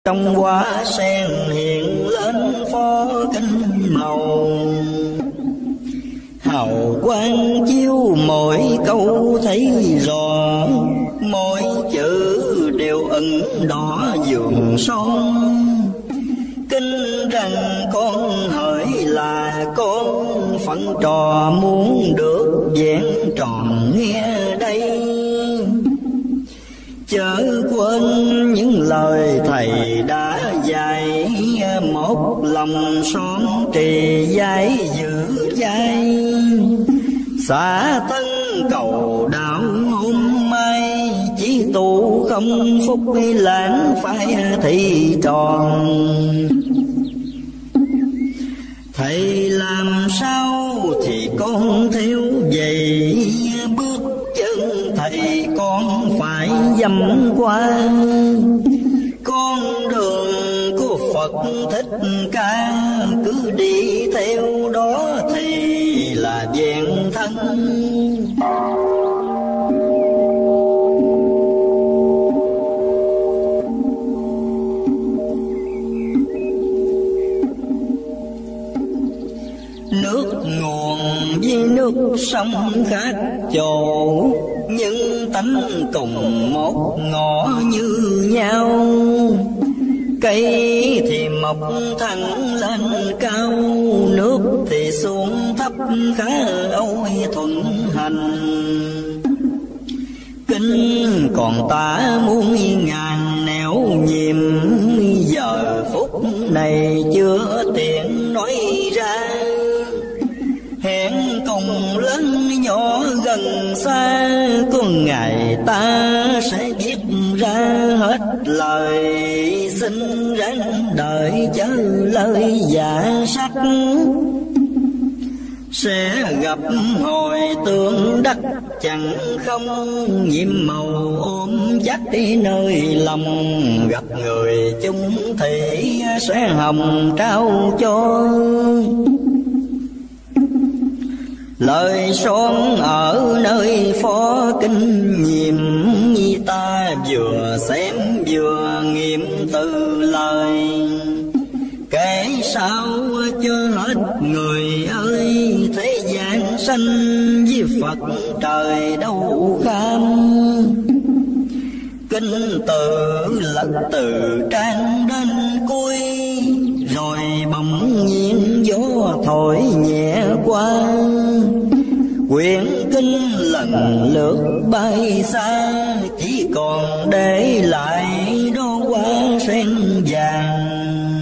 Trong hoa sen hiện lên phó kinh màu, hào quang chiếu mỗi câu thấy rõ, mỗi chữ đều ẩn đỏ vườn son. Kinh rằng con hỡi là con phận trò, muốn được vẹn tròn nghe đây. Chớ quên những lời thầy đã dạy, một lòng son trì giải giữ chay. Xả thân cầu đạo hôm mai, chỉ tu không phúc lãng phải thị tròn. Thầy làm sao thì con theo vậy, bước chân thầy con phải dăm qua. Con đường của Phật Thích Ca, cứ đi theo đó thì là vẹn thân. Nước nguồn với nước sông khác chỗ, nhưng tánh cùng một ngõ như nhau. Cây thì mọc thẳng lên cao, nước thì xuống thấp khá ôi thuận hành. Kinh còn tả muôn ngàn nẻo nhiệm, giờ phút này chưa tiện nói ra. Hẹn cùng lớn nhỏ gần xa, có ngày ta sẽ viết ra hết lời. Xin ráng đợi chớ lời giả sắc, sẽ gặp hồi tương đắc chẳng không. Nhiệm màu ôm dắt đi nơi lòng, gặp người chung thủy sẽ hồng trao cho. Lời son ở nơi phó kinh nhiệm, ta vừa xem vừa nghiệm từ lời. Kể sao cho hết người ơi, thế gian sanh với Phật trời đâu kham. Kinh từ lật từ trang đến cuối, rồi bỗng nhiên gió thổi nhẹ qua. Quyển kinh lần lượt bay xa, chỉ còn để lại đóa hoa sen vàng.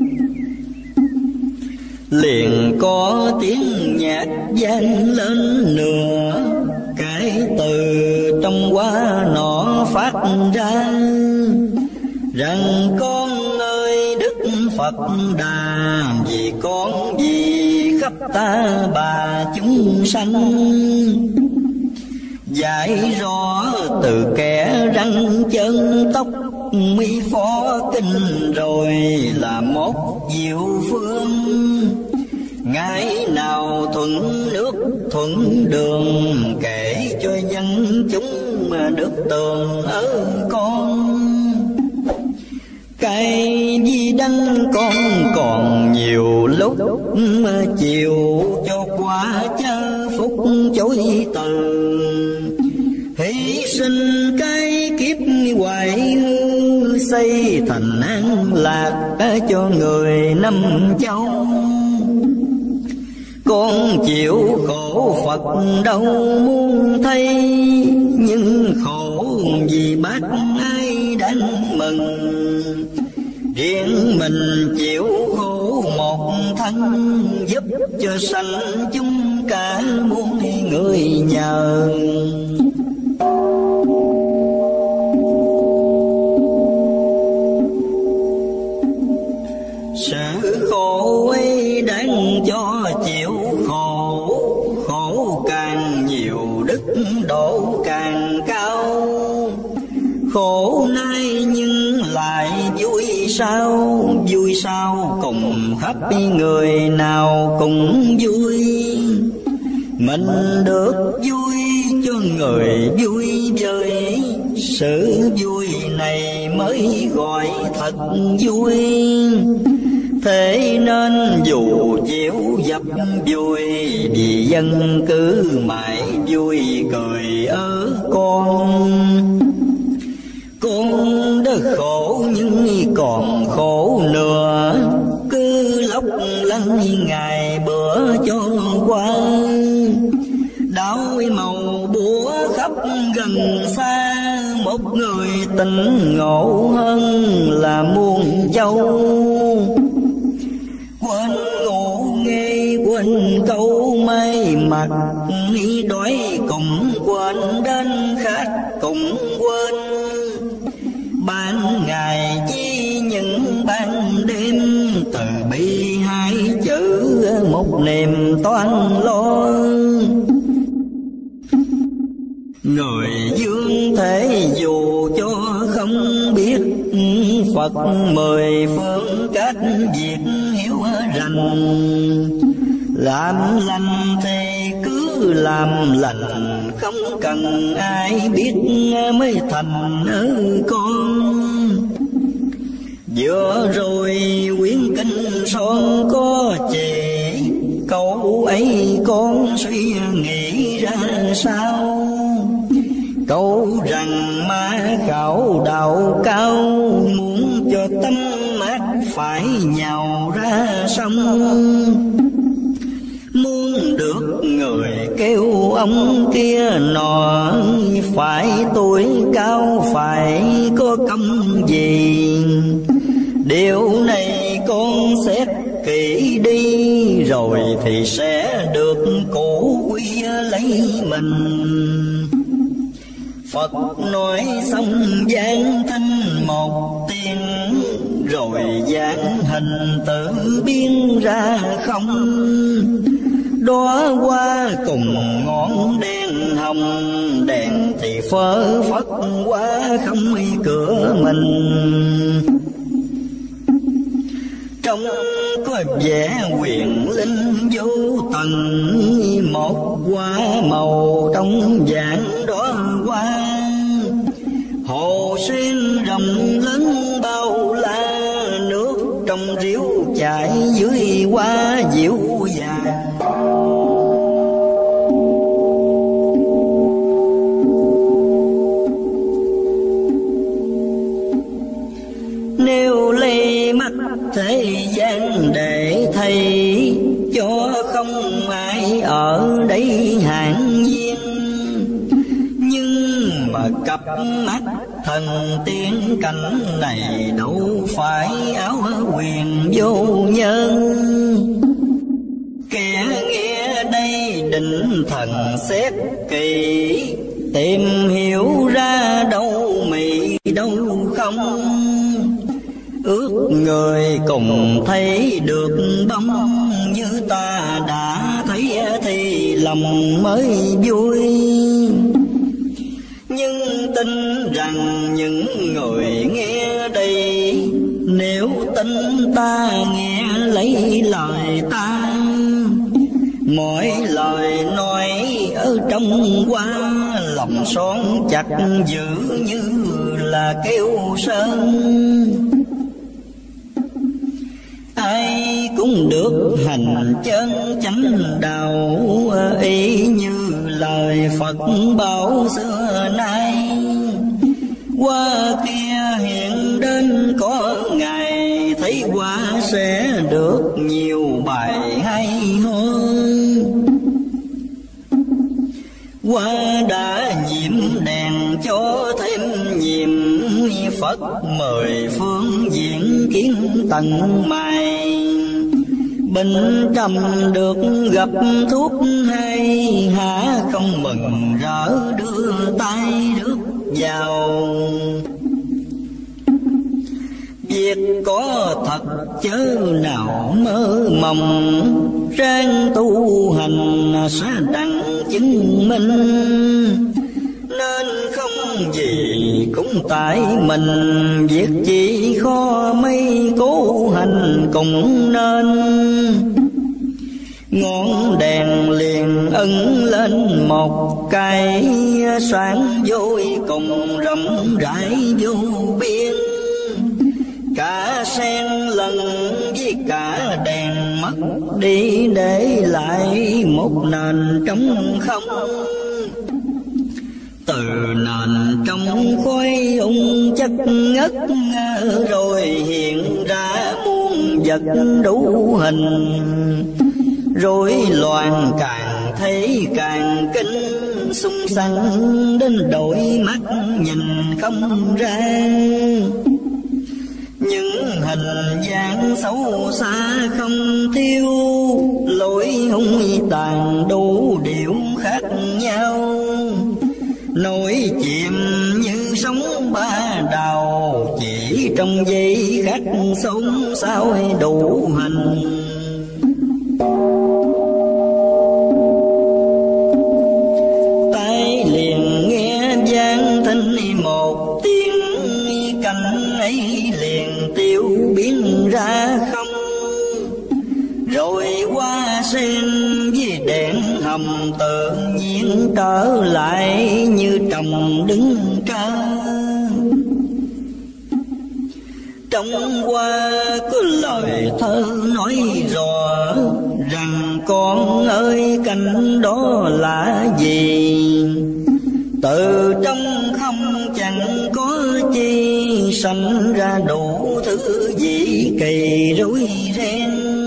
Liền có tiếng nhạc vang lên nữa, kể từ trong hoa nọ phát ra. Rằng con ơi Đức Phật Đà, vì con vì khắp ta bà chúng sanh. Giải rõ từ kẻ răng chân tóc, mi phó kinh rồi là một diệu phương. Ngày nào thuận nước thuận đường, kể cho dân chúng mà được tường ở con. Cây di đăng con còn nhiều lúc, chiều cho qua chớ phúc chối từ. Hy sinh cái kiếp hoài hư, xây thành an lạc cho người năm châu. Con chịu khổ Phật đâu muốn thấy, nhưng khổ vì bác ai đáng mừng. Riêng mình chịu khổ một thân, giúp cho sanh chúng cả muôn người nhờ. Sự khổ ấy đáng cho chịu khổ, khổ càng nhiều đức độ càng cao. Khổ nay nhưng lại vui sao cùng khắp người nào cũng vui. Mình được vui cho người vui chơi, sự vui này mới gọi thật vui. Thế nên dù chịu dập vui, vì dân cứ mãi vui cười ở con. Con đã khổ nhưng còn khổ nữa, cứ lóc lăn ngày bữa cho qua. Đảo màu búa khắp gần xa, một người tỉnh ngộ hơn là muôn châu. Quên ngủ nghe quên câu may mặt, đói cũng quên đến khát cũng quên. Ban ngày chi những ban đêm, từ bi hai chữ một niềm toan lo. Người dương thế dù cho không biết, Phật mười phương cách việc hiểu rành. Làm lành thì cứ làm lành, không cần ai biết mới thành con. Vừa rồi quyển kinh son có chỉ, câu ấy con suy nghĩ ra sao? Câu rằng ma khảo đạo cao, muốn cho tâm mát phải nhào ra sông. Muốn được người kêu ông kia nọ, phải tuổi cao phải có công gì. Điều này con xét kỹ đi, rồi thì sẽ được cổ quy lấy mình. Phật nói xong giảng thanh một tiếng, rồi giảng hình tự biến ra không. Đóa hoa cùng ngọn đèn hồng, đèn thì phơ phất quá không cửa mình. Trong có vẻ quyền linh vô tận, một hoa màu trong dạng đóa hoa. Hồ sen rộng lớn bao la, nước trong riếu chảy dưới hoa dịu dàng. Nếu lấy mắt thế gian để thấy, cho không ai ở đây hạng nhiên. Nhưng mà cặp mắt thần tiên cảnh này, đâu phải áo quyền vô nhân. Kẻ nghe đây định thần xét kỳ, tìm hiểu ra đâu mị đâu không. Ước người cùng thấy được bóng, như ta đã thấy thì lòng mới vui. Nhưng tin rằng những người nghe đây, nếu tin ta nghe lấy lời ta. Mỗi lời nói ở trong hoa, lòng son chặt giữ như là keo sơn. Ai cũng được hành chân chánh đạo, y như lời Phật bảo xưa nay. Qua kia hiện đến có ngày, thấy qua sẽ được nhiều bài hay ho. Qua đã nhiễm đèn cho thêm nhiệm, Phật mời phương diện kiến tận mày. Bình trầm được gặp thuốc hay, há không mừng rỡ đưa tay rước vào. Việc có thật chớ nào mơ mộng, ráng tu hành sẽ đặng chứng minh. Nên không gì cũng tại mình, việc chỉ khó mấy cố hành cũng nên. Ngọn đèn liền ấn lên một cái, sáng vội cùng rộng rãi vô biên. Cả sen lần với cả đèn mất đi, để lại một nền trống không. Từ nền trong khói ung chất ngất, rồi hiện ra muôn vật đủ hình. Rối loạn càng thấy càng kinh, xung xăng đến đôi mắt nhìn không ra. Những hình dáng xấu xa không thiếu, lối hung tàn đủ điệu khác nhau. Nổi chìm như sóng ba đào, chỉ trong giây khắc sống sao đủ hình. Tai liền nghe vang thinh một tiếng, cánh ấy liền tiêu biến ra không. Rồi hoa sen với đèn hầm tự nhiên trở lại như trồng đứng trơ. Trong hoa có lời thơ nói rõ, rằng con ơi cánh đó là gì. Từ trong không chẳng có chi, sanh ra đủ thứ gì kỳ rối ren.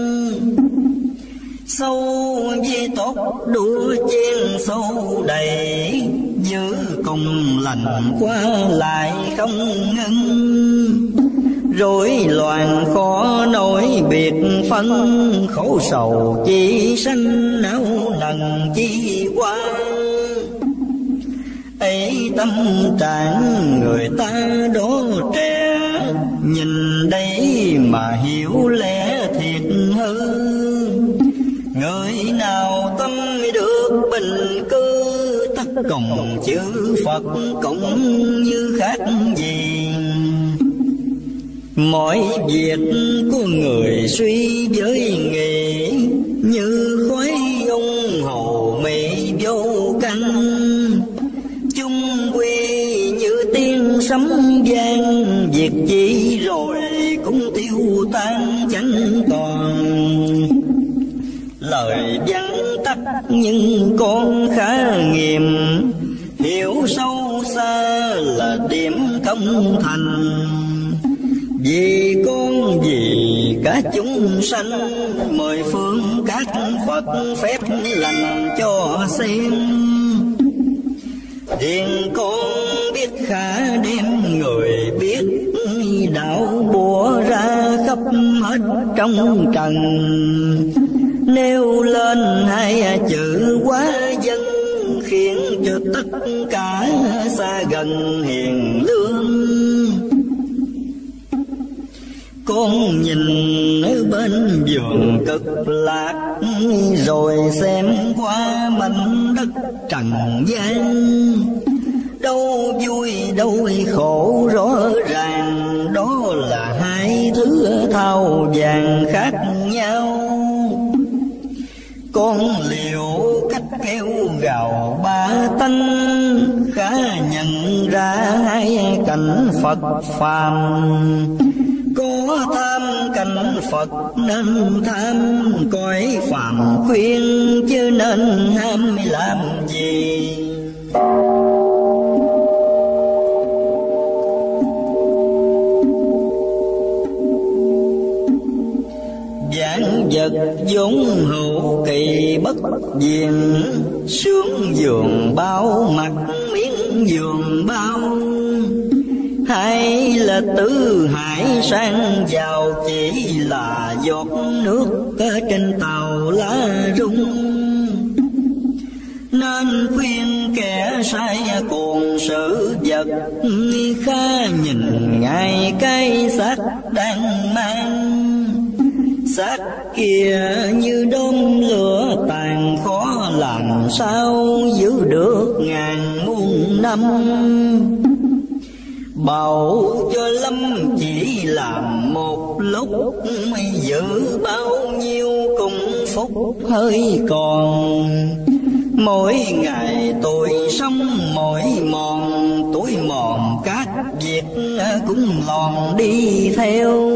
Sâu với tốt đua chen sâu đầy, giữ cùng lành qua lại không ngưng. Rối loạn khó nổi biệt phân, khổ sầu chi sanh não nần chi qua. Ấy tâm trạng người ta đó trẻ, nhìn đây mà hiểu lẽ thiệt hư. Người nào tâm được bình cư, tất cùng chư Phật cũng như khác gì. Mọi việc của người suy với nghị, như khói ung hồ mị vô căn. Chung quy như tiếng sấm vang, việc chi rồi cũng tiêu tan chẳng còn. Lời vắn tắt nhưng con khá nghiêm, hiểu sâu xa là điểm không thành. Vì con vì cả chúng sanh, mời phương các Phật phép lành cho xem. Điền con biết khả đem người biết, đạo bùa ra khắp hết trong trần. Nêu lên hai chữ quá dân, khiến cho tất cả xa gần hiền lương. Con nhìn ở bên vườn cực lạc, rồi xem qua mảnh đất trần gian. Đâu vui đâu khổ rõ ràng, đó là hai thứ thao vàng khác nhau. Con liều cách kêu gào ba tánh, khá nhận ra hai cảnh Phật phàm. Có tham cảnh Phật nên tham, cõi phàm khuyên chứ nên ham làm gì. Vạn vật vốn hữu kỳ bất diệt, sướng giường bao mặt miếng giường bao. Hay là tứ hải sang giàu, chỉ là giọt nước ở trên tàu lá rung. Nên khuyên kẻ sai cuồng sự vật, khá nhìn ngay cái xác đang mang. Xác kia như đốm lửa tàn, khó làm sao giữ được ngàn muôn năm. Bảo cho lâm chỉ làm một lúc, giữ bao nhiêu cùng phúc hơi còn. Mỗi ngày tôi sống mỏi mòn, tuổi mòn các việc cũng lòn đi theo.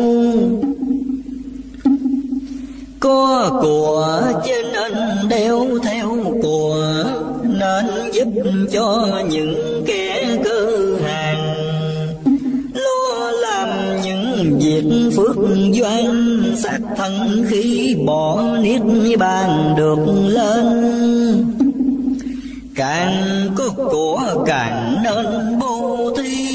Có của trên anh đeo theo của, nên giúp cho những kẻ cơ hàng lo làm những việc phước doan, xác thân khi bỏ niết bàn được lên. Càng có của càng nên bố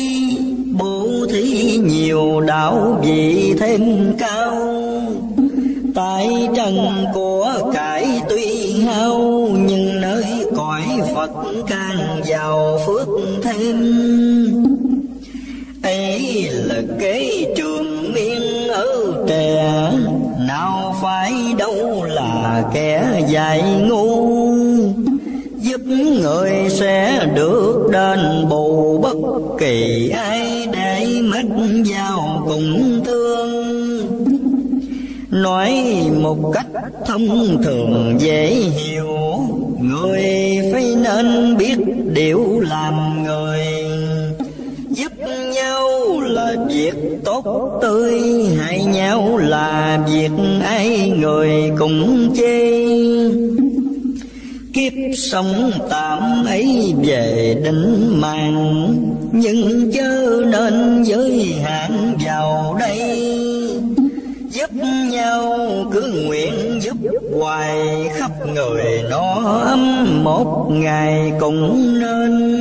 thí nhiều đạo vị thêm cao. Tại trần của cải tuy hao, nhưng nơi cõi Phật càng giàu phước thêm. Ấy là kế trường miên ở trẻ, nào phải đâu là kẻ dạy ngu. Giúp người sẽ được đền bù bất kỳ ai, để mất vào cùng thương. Nói một cách thông thường dễ hiểu, người phải nên biết điều làm người. Giúp nhau là việc tốt tươi, hại nhau là việc ai người cùng chê. Kiếp sống tạm ấy về định mạng, nhưng chớ nên giới hạn vào đây. Giúp nhau cứ nguyện giúp hoài, khắp người nó ấm một ngày cũng nên.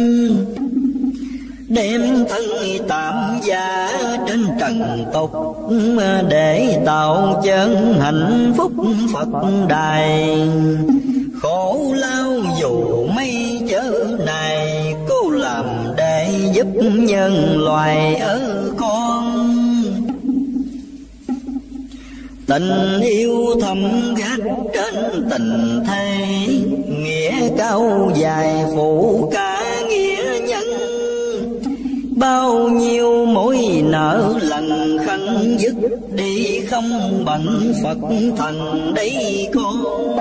Đem thân tạm giá trên trần tục, để tạo chân hạnh phúc Phật đài. Khổ lao dù mấy chớ này, cố làm để giúp nhân loài ở con. Tình yêu thầm gác trên tình thề, nghĩa cao dài phụ cả nghĩa nhân. Bao nhiêu mối nợ lần khăn dứt đi, không bận Phật thần đấy con.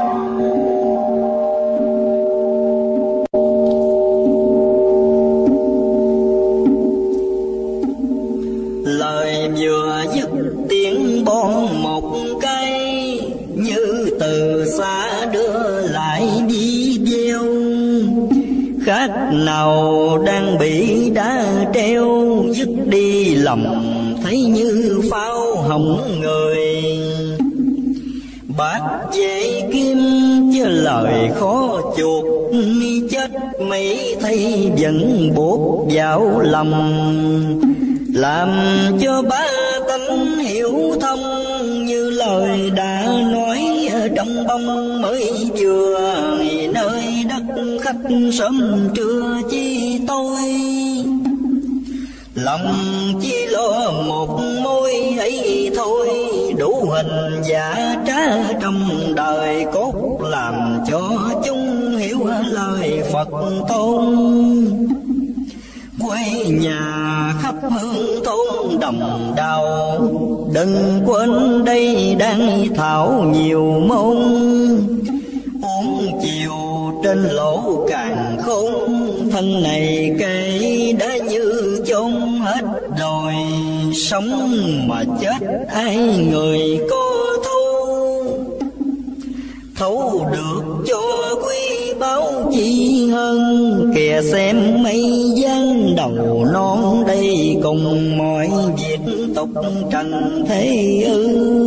Lời vừa dứt tiếng bon một cái, như từ xa đưa lại đi gieo. Khác nào đang bị đá treo, dứt đi lòng thấy như pháo hồng người. Bát dễ kim chứ lời khó chuột, chết mấy thấy vẫn buộc vào lòng. Làm cho ba tánh hiểu thông, như lời đã nói ở trong bông mới vừa. Nơi đất khách sớm trưa chi tôi, lòng chỉ lo một mối ấy thôi. Đủ hình giả trá trong đời, cốt làm cho chúng hiểu lời Phật tôn. Quê nhà khắp hương thôn đồng đào, đừng quên đây đang thảo nhiều môn. Uống chiều trên lỗ càng khôn, thân này cây đã như chôn hết rồi. Sống mà chết ai người có thấu được cho quý báu chi hơn. Kìa xem mây giăng đầu non đây, cùng mọi việc tục trần thế ư.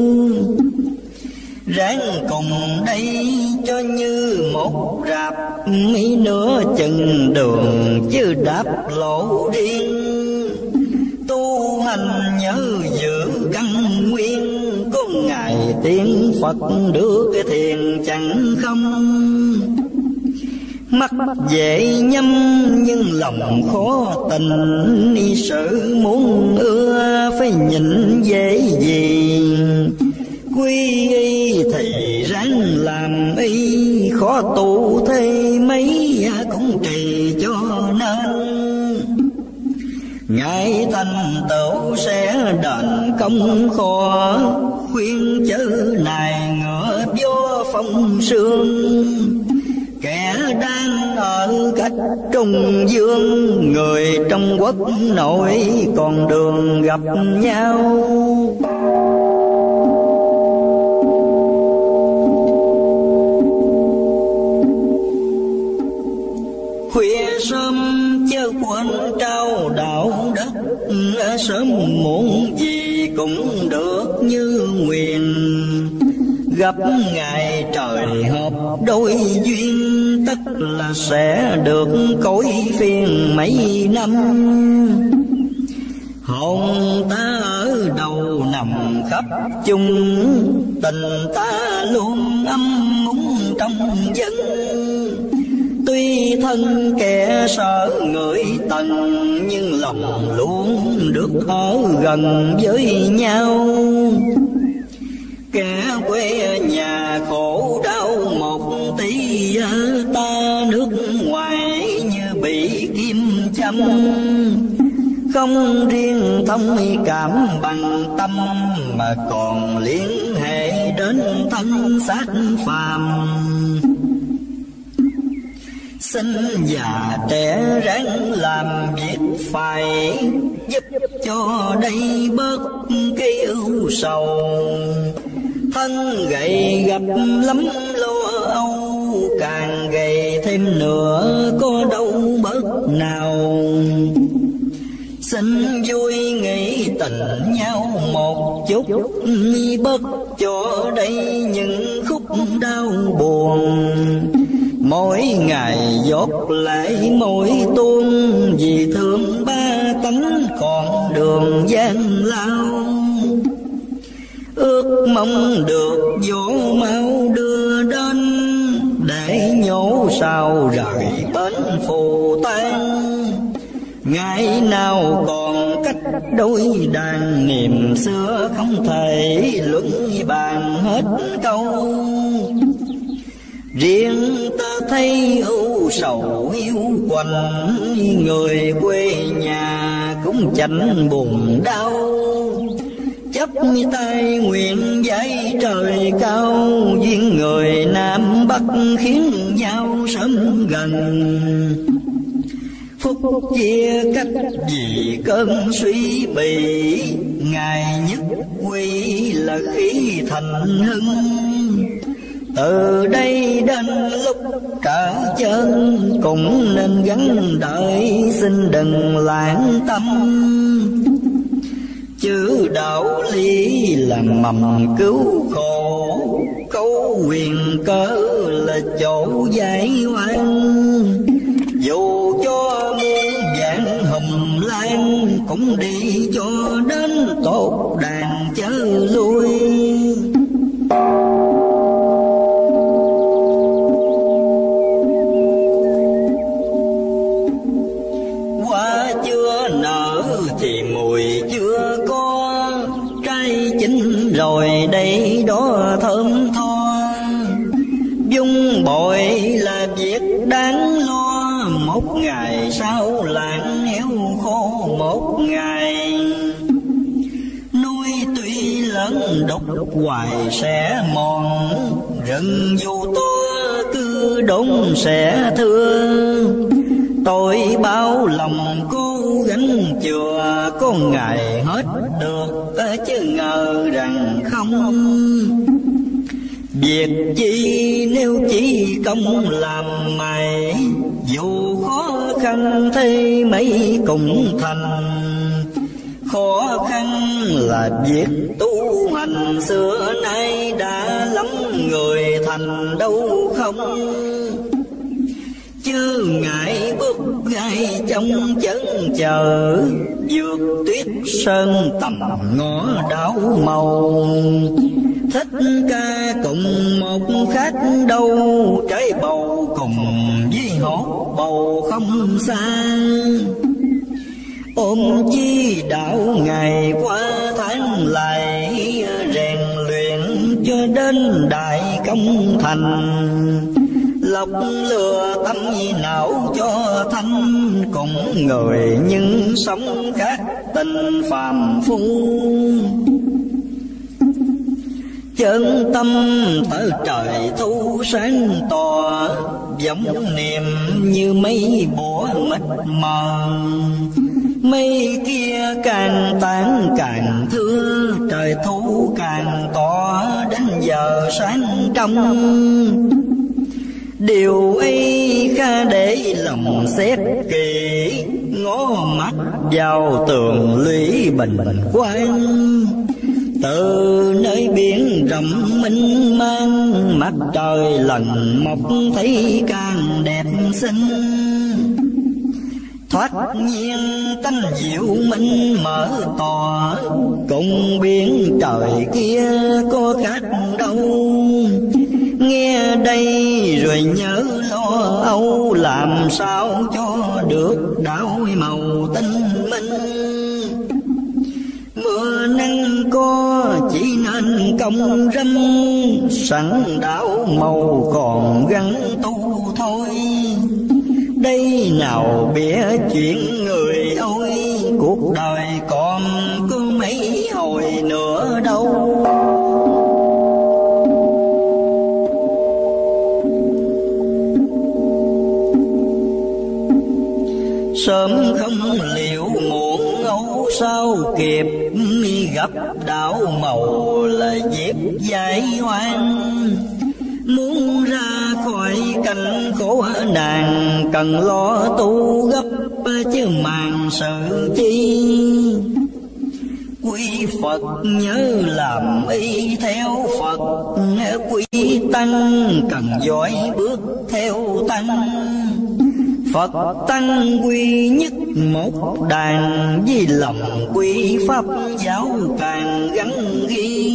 Ráng cùng đây cho như một rạp, mấy nửa chừng đường chứ đạp lộ riêng. Tu hành nhớ giữ căn nguyên, có ngày tiếng Phật đưa cái thiền chẳng không. Mắt dễ nhắm nhưng lòng khó tình, sự muốn ưa phải nhịn dễ gì. Quy y thì ráng làm y, khó tu thế mấy cũng trì cho nên. Ngài thành tựu sẽ đền công khó, khuyên chớ này ngựa gió phong sương. Kẻ đang ở cách Trung Dương, người trong quốc nội còn đường gặp nhau. Khuya sớm chớ quên trao đạo đất, sớm muộn gì cũng được như nguyện. Gặp ngày trời hợp đôi duyên, tất là sẽ được cõi phiền mấy năm. Hồn ta ở đầu nằm khắp chung, tình ta luôn âm múng trong dân. Tuy thân kẻ sợ người tần, nhưng lòng luôn được ở gần với nhau. Kẻ quê nhà khổ đau một tí, ta nước ngoài như bị kim châm. Không riêng thông cảm bằng tâm, mà còn liên hệ đến thân xác phàm. Sinh già trẻ ráng làm việc phải, giúp cho đây bớt cái ưu sầu. Thân gầy gặp lắm lo âu, càng gầy thêm nữa có đâu bớt nào. Xin vui nghĩ tình nhau một chút, bớt cho đây những khúc đau buồn. Mỗi ngày giọt lệ mỗi tuôn, vì thương ba tánh còn đường gian lao. Ước mong được dỗ mau đưa đến, để nhổ sao rời bến phù tan. Ngày nào còn cách đôi đàn, niềm xưa không thể luận bàn hết câu. Riêng ta thấy ưu sầu yêu quạnh, người quê nhà cũng chẳng buồn đau. Chấp tay nguyện dạy trời cao, duyên người Nam Bắc khiến nhau sớm gần. Phúc chia cách vì cơn suy bì, ngày nhất quy là khí thành hưng. Từ đây đến lúc trở chân, cũng nên gắn đợi, xin đừng lãng tâm. Chữ đạo lý là mầm cứu khổ, câu quyền cớ là chỗ giải oan. Dù cho muôn vạn hồng lan, cũng đi cho đến tốt đàn chớ lui. Hoa chưa nở thì mùi chưa có, trái chín rồi đây đó thơm tho. Dung bội là việc đáng lo, một ngày sau làng héo khô một ngày. Núi tuy lớn độc hoài sẽ mòn, rừng dù to cứ đốn sẽ thưa. Tôi bao lòng cố gắng chừa, có ngày hết được chứ ngờ rằng không. Việc chi nếu chỉ công làm mày, dù khó khăn thế mấy cũng thành. Khó khăn là việc tu hành, xưa nay đã lắm người thành đâu không. Chớ ngại bước gai trong chân chờ, vượt tuyết sơn tầm ngõ đảo màu. Thích ca cùng một khác đâu, trái bầu cùng với hột bầu không xa. Ôm chi đạo ngày qua tháng lại, rèn luyện cho đến đại công thành. Lọc lừa tâm não cho thanh, cùng người nhưng sống khác tình phàm phu. chân tâm tới trời thu sáng tỏ, vọng niệm như mây bủa mịt mờ. Mây kia càng tán càng thưa, trời thu càng tỏ đến giờ sáng trong. Điều ấy kha để lòng xét kỹ, ngó mắt vào tường lũy bình quang. Từ nơi biển rộng mênh mang, mặt trời lần mọc thấy càng đẹp xinh. Thoát nhiên tánh diệu minh mở tỏ, cùng biển trời kia có khác đâu. Nghe đây rồi nhớ lo âu, làm sao cho được đạo màu tinh minh. Mưa nắng có chỉ nên công râm, sẵn đạo màu còn gắn tu thôi. Đây nào bịa chuyện người ôi, cuộc đời còn có mấy hồi nữa đâu. Sớm không liệu muộn âu sao kịp, gặp đạo màu là dịp giải oan. Muốn ra khỏi cảnh khổ nạn, cần lo tu gấp chứ màng sự chi. Quy Phật nhớ làm y theo Phật, quy tăng cần giỏi bước theo tăng. Phật tăng quy nhất một đàn, với lòng quy pháp giáo càng gắn ghi.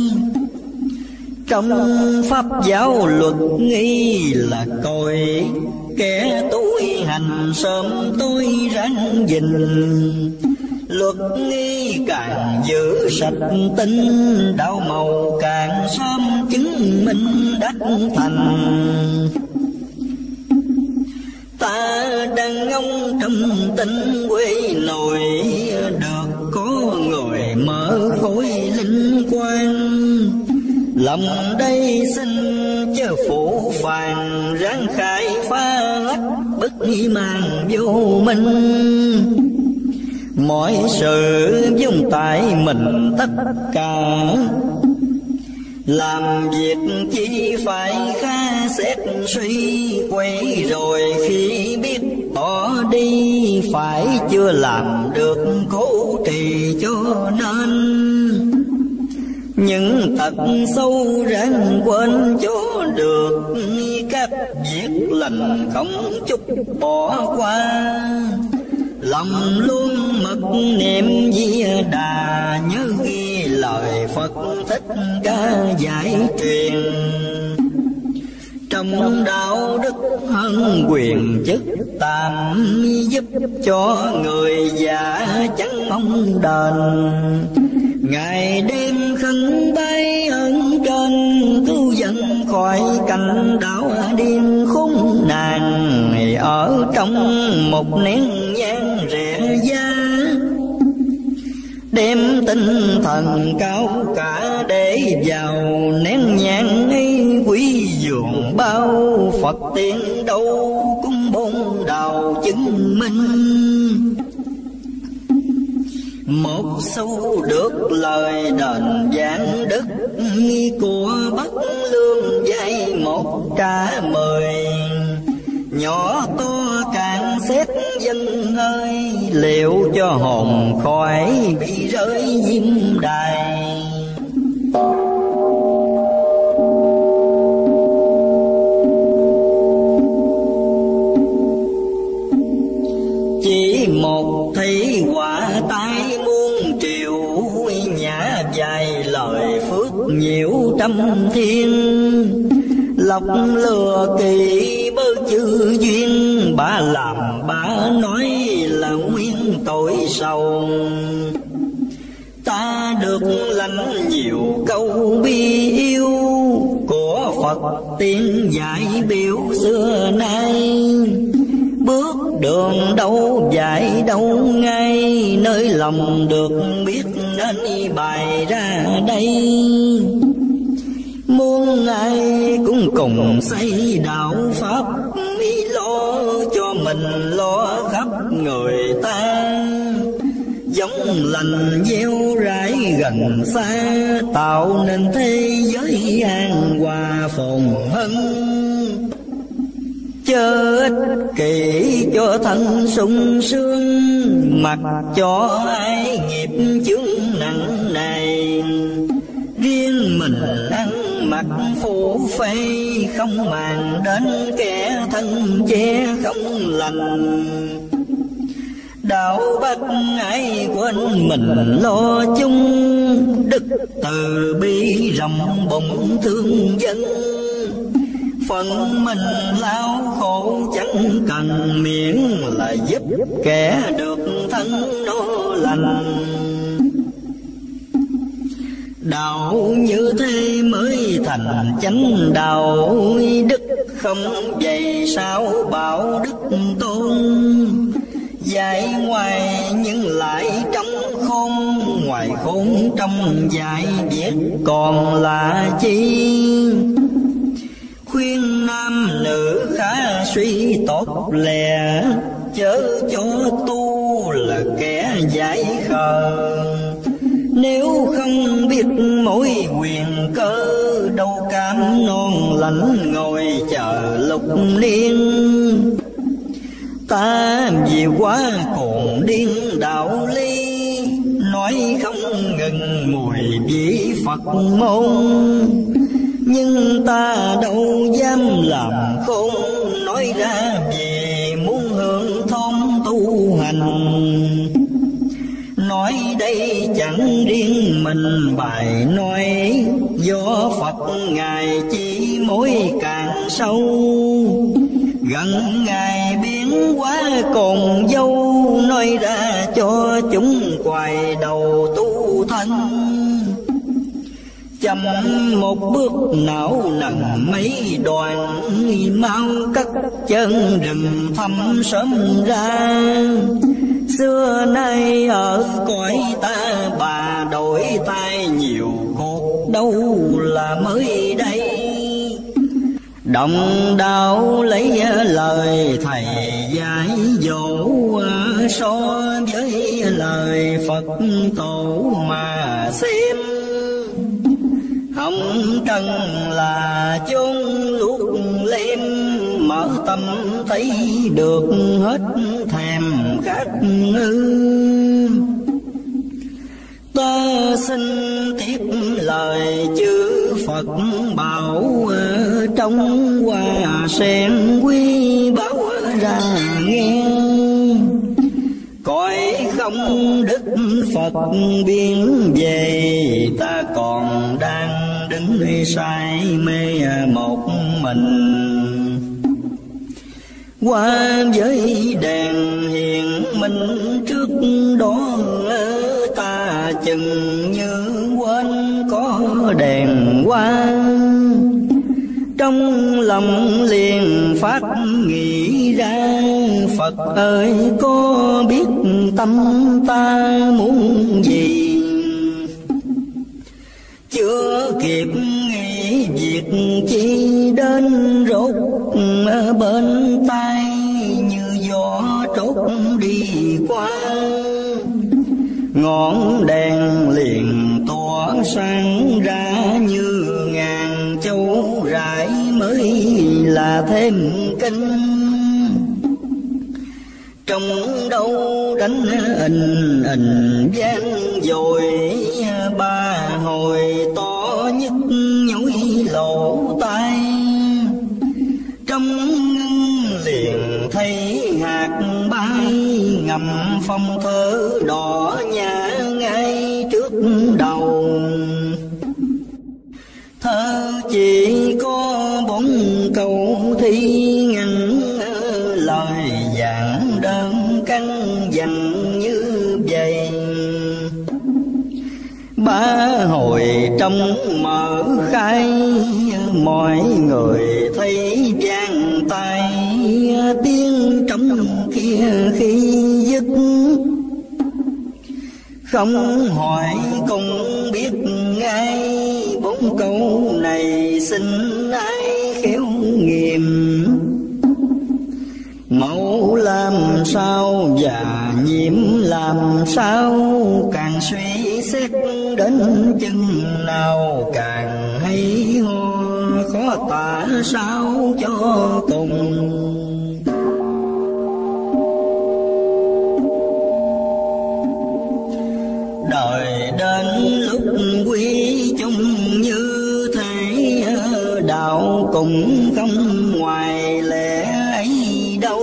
Trong pháp giáo luật nghi là coi, kẻ tôi hành sớm tôi ráng gìn. Luật nghi càng giữ sạch tinh, đạo màu càng sớm chứng minh đắc thành. Ta đang ngóng trong tinh quê nổi, được có người mở khối linh quang. Lòng đây xin chớ phụ phàng, ráng khai phá ách bất màng vô minh. Mọi sự dung tại mình tất cả, làm việc chỉ phải khá xét suy. Quay rồi khi biết bỏ đi, phải chưa làm được cố trì cho nên. Những tật sâu ráng quên cho được, các việc lành không chút bỏ qua. Lòng luôn mật niệm Di Đà, nhớ ghi lời Phật Thích Ca giải truyền. Trong đạo đức hân quyền chức tam, giúp cho người già chẳng mong đền. Ngày đêm khấn bái ơn trên, cứu dân khỏi cảnh đảo điên khốn nạn. Ở trong một nén nhang rẻ giá, đem tinh thần cao cả để vào nén nhang ấy. Quý dường bao Phật tiên đâu, cũng bôn đào chứng minh. Một xu được lời đền giảng đức, của Bắc Lương dạy một trả 10. Nhỏ to càng xét dân ơi, liệu cho hồn khỏi bị rơi diêm đài. Chỉ một thấy quả tai muôn triệu, nhã dài lời phước nhiều trăm thiên. Lọc lừa kỳ bơ chữ duyên, bà làm bà nói là nguyên tội sầu. Ta được lãnh nhiều câu bi yêu, của Phật tiên dạy biểu xưa nay. Bước đường đâu dạy đâu ngay, nơi lòng được biết nên bài ra đây. ai cũng cùng xây đạo pháp, lo cho mình lo khắp người ta. Giống lành gieo rải gần xa, tạo nên thế giới an hòa phồn hân. Chớ ích kỷ cho thân sung sướng, mặc cho ai nghiệp chướng nặng này. Riêng mình ăn mặc phủ phê, không màng đến kẻ thân che không lành. Đạo bất ai quên mình lo chung, đức từ bi rộng bụng thương dân. Phần mình lao khổ chẳng cần miễn, là giúp kẻ được thân nó lành. Đạo như thế mới thành chánh đạo, đức không vậy sao bảo đức tôn. Dạy ngoài nhưng lại trong khôn, ngoài khôn trong dạy biết còn là chi. Khuyên nam nữ khá suy tốt lè, chớ cho tu là kẻ dại khờ. Nếu không biết mối quyền cơ, đâu cam non lạnh ngồi chờ lục niên. Ta vì quá cuồng điên đạo lý, nói không ngừng mùi vị Phật môn. Nhưng ta đâu dám làm khôn, nói ra vì muốn hưởng thông tu hành. Nói đây chẳng riêng mình bài nói, do Phật Ngài chỉ mối càng sâu. Gần Ngài biến hóa còn dâu, nói ra cho chúng quay đầu tu thân. Chậm một bước não nặng mấy đoàn, mau cất chân rừng thăm sớm ra. Xưa nay ở cõi ta bà đổi tay nhiều cuộc, đâu là mới đây. Đồng đạo lấy lời thầy dạy dỗ, so với lời Phật tổ mà xem. Hồng trần là chốn luộc lem, mở tâm thấy được hết thèm khát ư. Ta xin tiếp lời chư Phật bảo, trong hoa sen quý báu ra nghe. Cõi không đức Phật biến về, ta còn đang đứng say mê một mình. Qua với đèn hiền minh trước đó, ta chừng như quên có đèn qua. Trong lòng liền phát nghĩ ra, Phật ơi có biết tâm ta muốn gì. Chưa kịp nghĩ việc chi đến rốt ở bên tai, như gió trốt đi qua. Ngọn đèn liền tỏa sáng ra, như ngàn châu rải mới là thêm kinh. Trong đâu đánh ình gian dội, ba hồi to nhất nhói lỗ tai. Trong liền thấy hạt bay, ngầm phong thơ đỏ nhã ngay trước đầu. Thơ chỉ có 4 câu thi ngắn, lời giảng đơn căn dặn như vậy. Ba hồi trong mở khai, mọi người thấy vang tay. Tiếng trống kia khi dứt, không hỏi cũng biết ngay. 4 bốn câu này xin ai khéo nghiệm. Mẫu làm sao và nhiệm làm sao, càng suy xét đến chừng nào càng hay ho, khó tả sao cho cùng. Đời đến lúc quy chung như thế, đạo cũng không ngoài lẽ ấy đâu.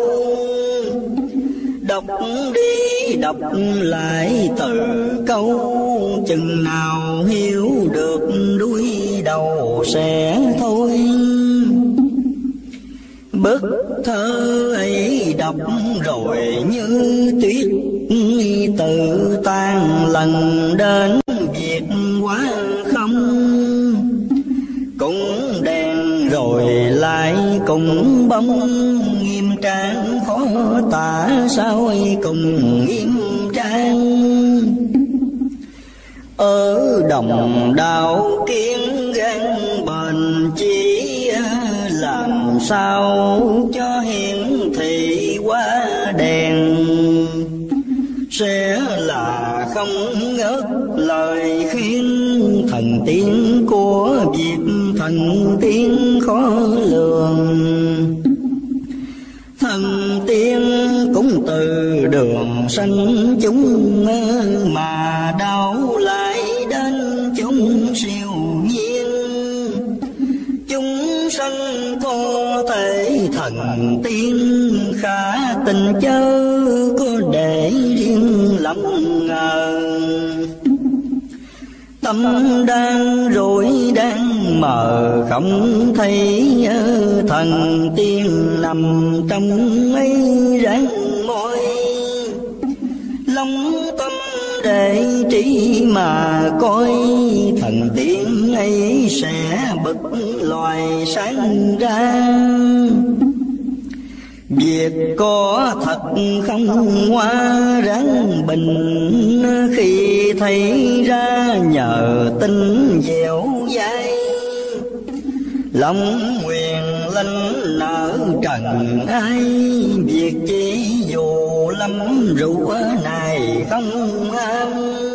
Đọc đi đọc lại từ câu, chừng nào hiểu được đuôi đầu sẽ thôi. Bức thơ ấy đọc rồi như tuyết, tự tan lần đến việc quá không. Cũng đèn rồi lại cùng bóng, nghiêm trang khó tả sao cùng nghiêm trang. Ở đồng đạo kiên gan bền chí, làm sao cho hiển thị qua đèn. Sẽ là không ngớt lời khen, thần tiên của việc thần tiên khó lường. Thần tiên cũng từ đường sanh chúng, mà đâu lại đến chúng siêu nhiên. Chúng sanh có thể thần tiên, khả tình chớ có để riêng lắm ngờ. Tâm đang rối đang mờ không thấy, thần tiên nằm trong ấy ráng môi. Lòng tâm để trí mà coi, thần tiên ấy sẽ bật loài sáng ra. Việc có thật không hoa ráng bình, khi thấy ra nhờ tin dẻo dai. Lòng nguyện linh nở trần ai, việc chỉ dù lắm rượu này không ham.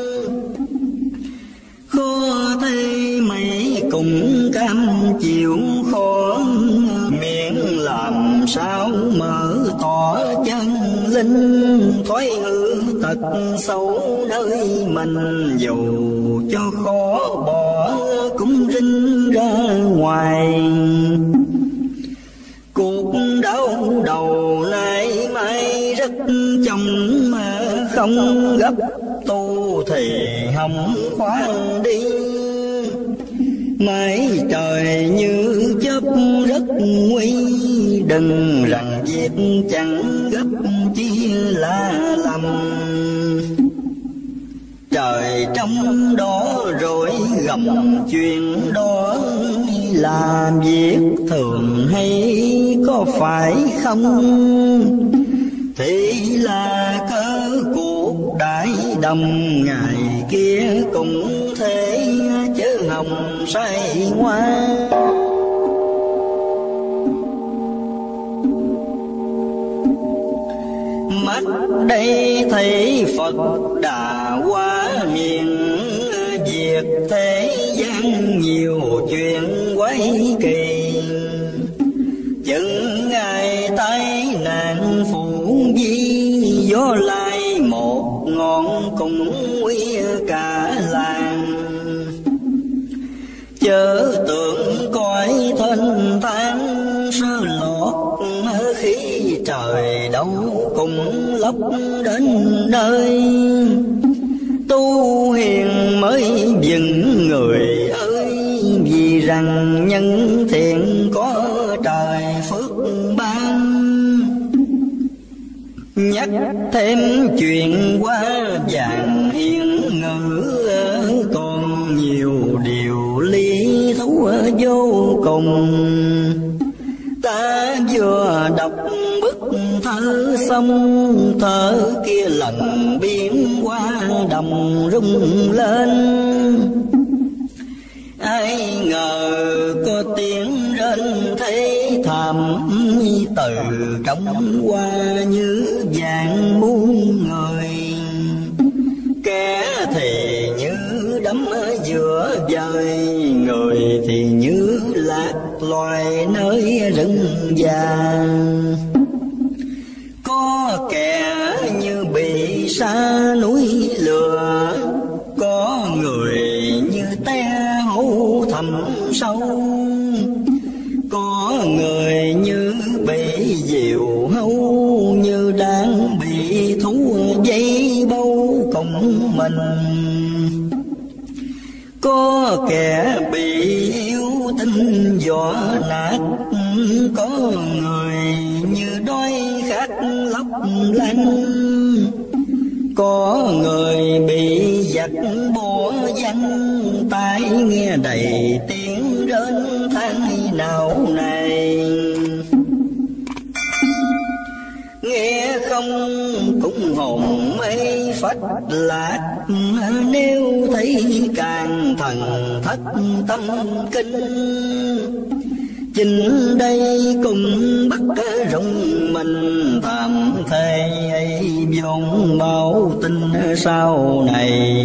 Khó thấy mấy cùng cam chịu khó, miệng làm sao mở tỏ chân linh. Thói hư tật xấu nơi mình, dù cho khó bỏ cũng rinh ra ngoài. Cuộc đau đầu nay mai rất chồng, mà không gấp tu thì hỏng khoan đi. Mãi trời như chớp rất nguy, đừng rằng việc chẳng gấp chi là lầm. Trời trong đó rồi gầm chuyện đó, làm việc thường hay có phải không? Thì là cớ cuộc đại đồng ngày kia cũng thế, chớ hồng say ngoa. Mắt đây thấy Phật đã qua miền, việc thế gian nhiều chuyện quái kỳ. Chừng ngày tai nạn phủ di, gió lai một ngọn cũng nguy cả làng. Chớ tưởng coi thênh thang sơ lọt, khi trời đâu cũng lấp đến nơi. Tu hiền mới dừng người ơi, vì rằng nhân thiện có trời phước ban. Nhắc thêm chuyện qua vàng hiền ngữ, còn nhiều điều lý thú vô cùng. Ta vừa đọc bức thơ xong, thơ kia lần biến qua đồng rung lên. ai ngờ có tiếng rên thế thảm, từ trống qua như vàng muôn người. Kẻ thì như đắm giữa vời, người thì như lạc loài nơi rừng già. Có kẻ như bị sa núi lừa, có người như té hố thẳm sâu, có người như bị diều hâu, như đang bị thú dây bâu cùng mình. Có kẻ bị yêu tinh dọa nạt, có người như đói khát lóc lanh, có người bị giặc bỏ văng, tai nghe đầy tiếng rên than não nề. Nghe không cũng hồn mê phách lạc, nếu thấy càng thần thất tâm kinh. Chính đây cùng bắt rung mình, tham thề vốn báo tin sau này.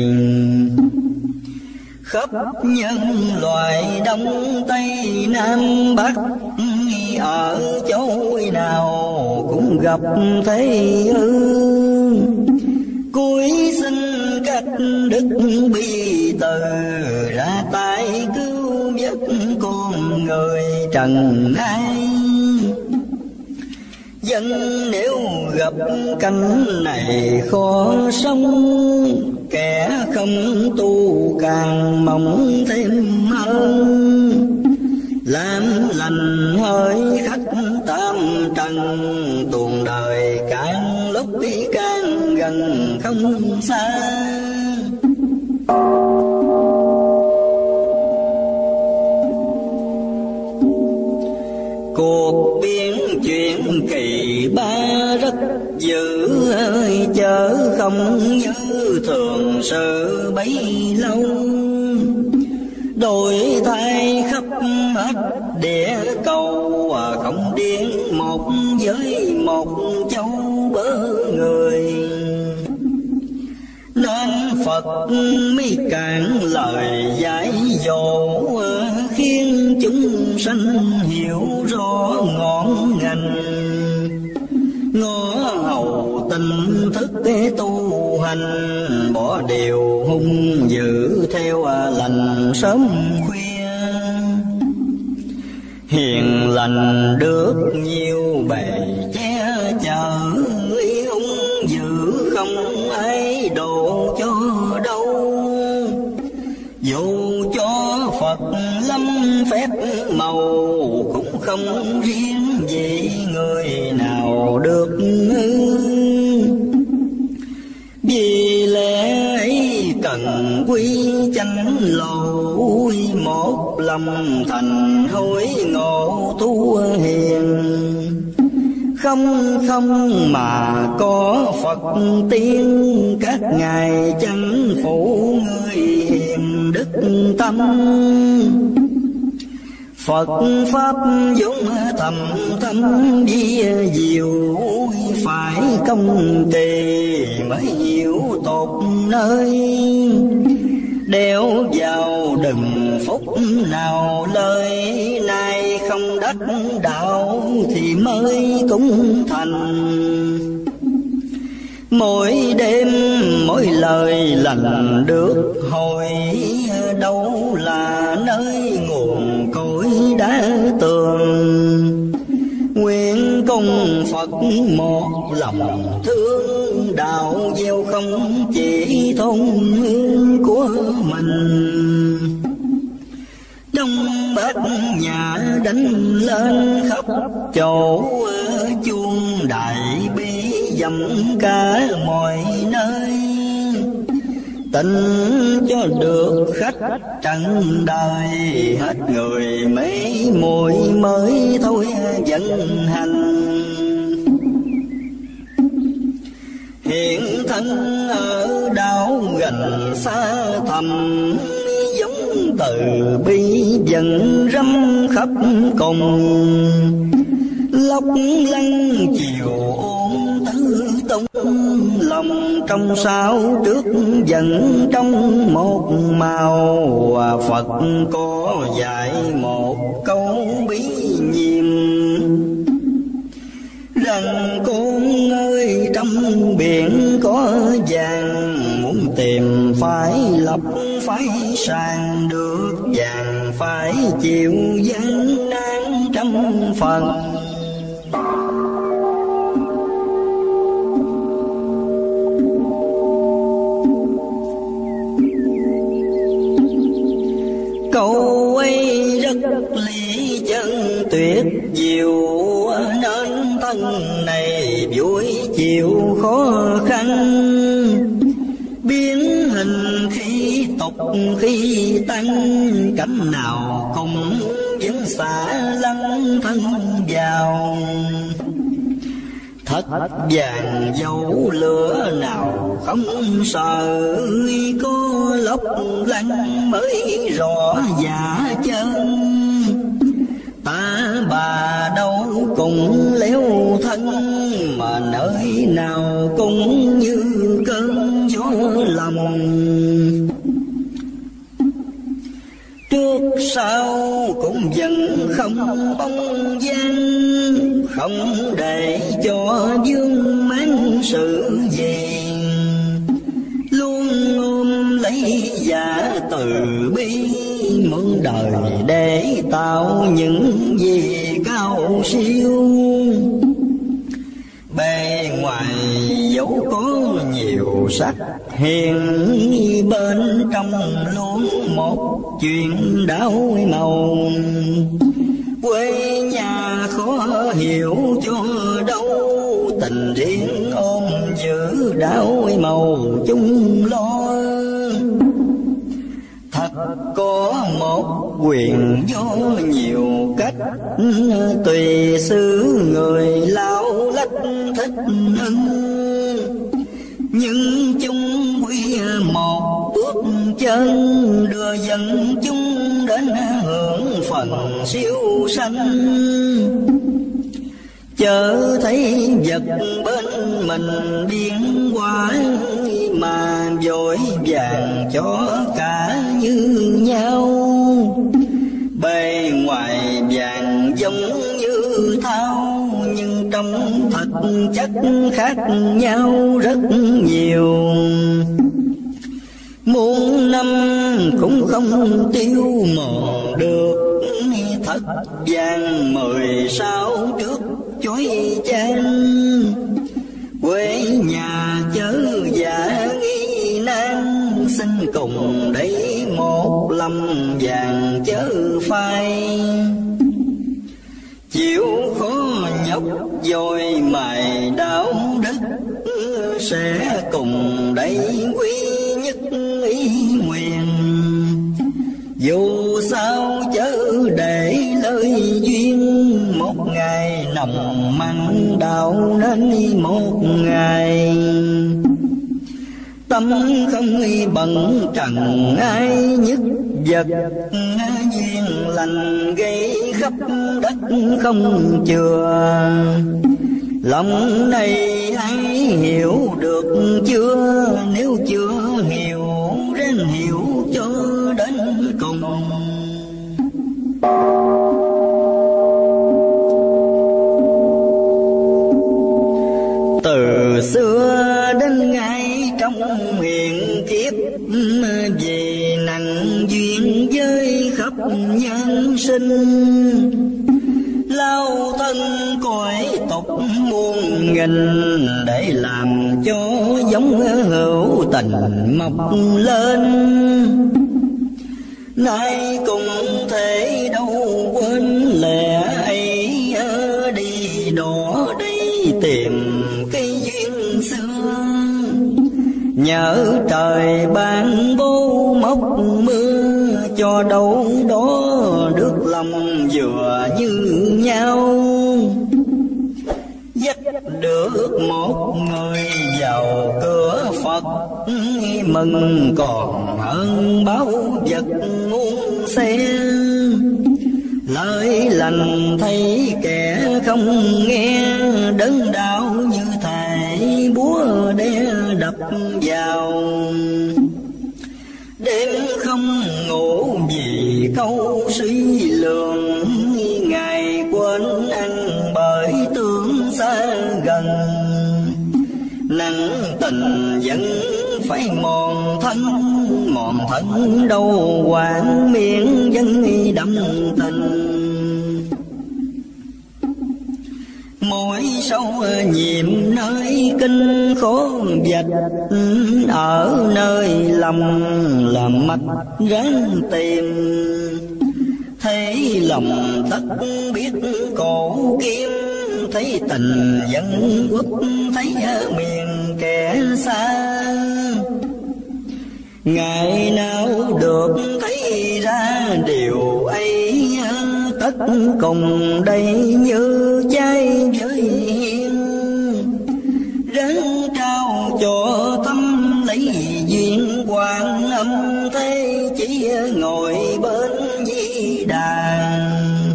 Khắp nhân loại Đông Tây Nam Bắc, ở chỗ nào cũng gặp thế ư. Cuối xin cách đức bi từ, ra tay cứu vớt con người trần ai. Dân nếu gặp cảnh này khó sống, kẻ không tu càng mong thêm hơn. Làm lành hơi khách tam trần, tuồng đời càng lúc càng gần không xa. Cuộc biến chuyển kỳ ba rất dữ, chớ không như thường sự bấy lâu. Đổi thay khắp hết địa cầu, không điên một với một châu bớ người. Nên Phật mới cạn lời dạy dỗ, khiến chúng sanh hiểu rõ ngọn ngành. Ngõ hầu tình thức tu hành, bỏ điều hung dữ theo lành sớm khuya. Hiền lành được nhiều bề che chở, hung dữ không ai độ cho đâu. Dù cho Phật lâm phép màu, cũng không riêng gì người nào được. Vì lẽ ấy cần quy chánh lỗi, một lòng thành hối ngộ tu hiền. Không mà có Phật tiên, các ngài chẳng phụ người hiền đức tâm. Phật Pháp vốn thầm thâm vi diệu, phải công kỳ mới hiểu tột nơi. Đeo vào đừng phúc nào lời, nay không đắc đạo thì mới cũng thành. Mỗi đêm mỗi lời lành được hồi, đâu là nơi nguồn cội đã tường. Nguyện cùng Phật một lòng thương, đạo gieo không chỉ thôn hương của mình. Đông Bắc nhà đánh lên khắp chỗ, chuông đại bi dầm cả mọi nơi. Tình cho được khách trần đời, hết người mấy mùi mới thôi vận hành. Hiện thân ở đảo gần xa thầm, giống từ bi dần râm khắp cùng. Lóc lăng chiều ôn tứ tung, lòng trong sao trước dần trong một màu. Phật có dạy một câu bí nhiệm, rằng con ơi trong biển có vàng, muốn tìm phải lập phải sàng, được vàng phải chịu gian nan trăm phần. Câu ấy rất lý chân tuyệt diệu, nên thân này vui chịu khó khăn. Biến hình khi tục khi tăng, cảnh nào cũng vẫn xả lăng thân vào. Thất vàng dấu lửa nào không sợ, có lốc lanh mới rõ giả chân. Ta bà đâu cũng léo thân, mà nơi nào cũng như cơn gió lòng. Trước sau cũng vẫn không bóng dáng, không để cho vương mang sự gì. Luôn ôm lấy giả từ bi, mượn đời để tạo những gì cao siêu. Bề ngoài dẫu có nhiều sắc hiền, bên trong luôn một chuyện đau màu. Quê nhà khó hiểu cho đâu, tình riêng ôm giữ đau màu chung lo. Thật có một quyền do nhiều cách, tùy xứ người lão lách thích ưng. Nhưng chung quy một bước chân, đưa dân chúng đến hưởng phần siêu sanh. Chớ thấy vật bên mình biến hóa, mà vội vàng cho cả như nhau. Bề ngoài vàng giống như thau, nhưng trong thật chất khác nhau rất nhiều. Muôn năm cũng không tiêu mòn được, thất vàng 16 trước chói chang. Quê nhà chớ giả nghi nan, xin cùng đấy một lâm vàng chớ phai. Chịu khó nhọc dồi mài đạo đức, sẽ cùng đấy quý nhất ý nguyện. Dù sao chớ để lời duyên, một ngày nồng mặn đạo nên một ngày. Tâm không bận trần ai nhất vật, duyên lành gây khắp đất không chừa. Lòng này ai hiểu được chưa? Nếu chưa hiểu, ráng hiểu cho đến cùng. Từ xưa đến ngày trong huyền kiếp, vì nặng duyên với khắp nhân sinh. Lao thân cõi tục muôn nghìn, để làm cho giống hữu tình mọc lên. Nay cùng thể đâu quên lẽ ấy, đi đỏ đi tìm cái duyên xưa. Nhớ trời ban bố mốc mưa, cho đâu đó được lòng vừa như nhau. Dắt được một người vào cửa Phật, mừng còn hơn báo vật muôn xe. Lời lành thấy kẻ không nghe, đớn đau như thể búa đe đập vào. Đêm không ngủ vì câu suy lường, ngày quên ăn bởi tương xa gần. Nặng tình vẫn phải mòn thân đâu quán miệng dân đậm tình. Mỗi sâu nhiệm nơi kinh khổ vạch, ở nơi lòng làm mạch ráng tìm. Thấy lòng tất biết cổ kim, thấy tình dân quốc thấy miền kẻ xa. Ngày nào được thấy ra điều ấy, tất cùng đây như trái với hiên. Ráng trao cho tâm lấy duyên quan âm, thế chỉ ngồi bên di đàn.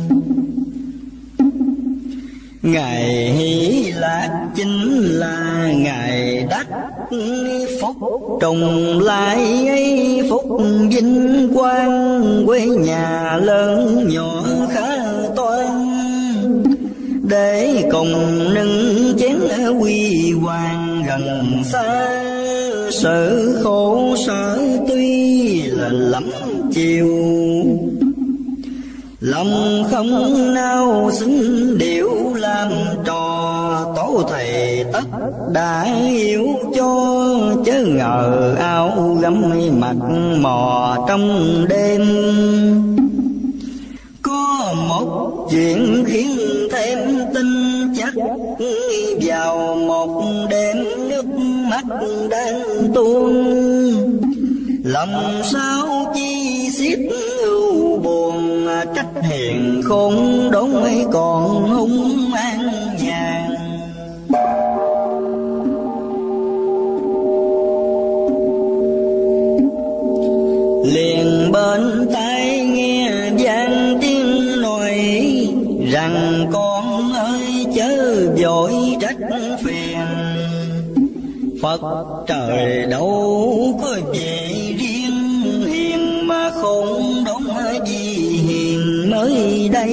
Ngày Hy Lạc chính là ngày đắc phúc, trùng lại ấy phúc vinh quang. Quê nhà lớn nhỏ khá toan, để cùng nâng chén huy hoàng gần xa. Sự khổ sở tuy là lắm chiều, lòng không nao xứng điệu làm trò. Tổ thầy tất đã hiểu cho, chớ ngờ áo gấm mặt mò trong đêm. Có một chuyện khiến thêm tin chắc, vào một đêm nước mắt đang tuôn. Lòng sao chi xiết ưu buồn, trách hiền khôn đốn còn hung an nhàn. Liền bên tai nghe vang tiếng nói, rằng con ơi chớ vội trách phiền. Phật trời đâu có về riêng hiền, mà khôn đốn vì hiền mới đây.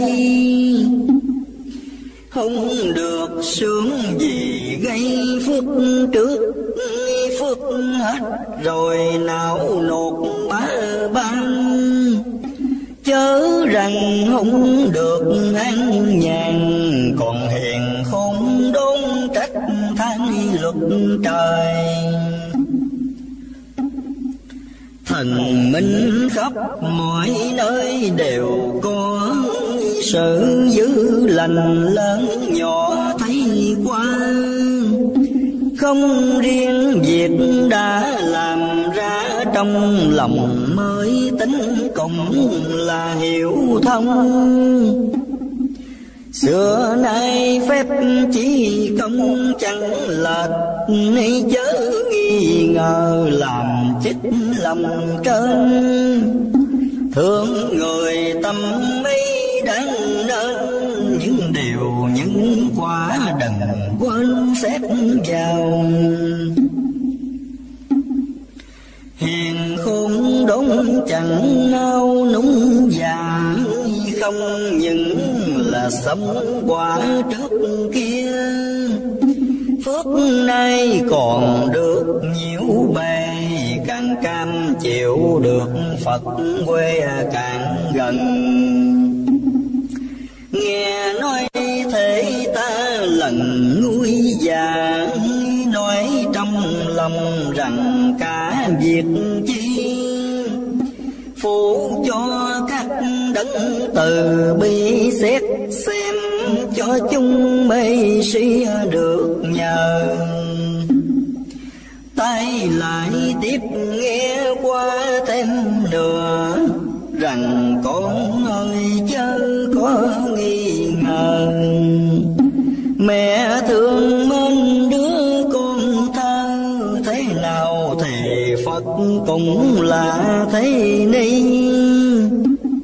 Không được sướng gì gây phước trước, phước hết rồi nào nộp bá ban. Chớ rằng không được an nhàn, còn hiền khôn đốn trách than luật trời. Thần minh khắp mọi nơi đều có, sự dữ lành lớn nhỏ thấy qua. Không riêng việc đã làm ra, trong lòng mới tính cũng là hiểu thông. Xưa nay phép chỉ công chẳng lệch, chớ nghi ngờ làm chích lòng trên. Thương người tâm ấy đáng nên, những điều những quả đừng quên xét vào. Hiền khôn đốn chẳng nao núng già, không những là sống quả trước kia. Phước nay còn được nhiều bề, càng cam chịu được Phật quê càng gần. Nghe nói thế ta lần nguôi già, nói trong lòng rằng cả việc chi. Phụ cho các đấng từ bi xét xem, cho chúng mây suy được nhờ. tay lại tiếp nghe qua thêm nữa, rằng con ơi chớ có nghi ngờ. Mẹ thương mến đứa con thơ, thế nào thì Phật cũng là thế ni.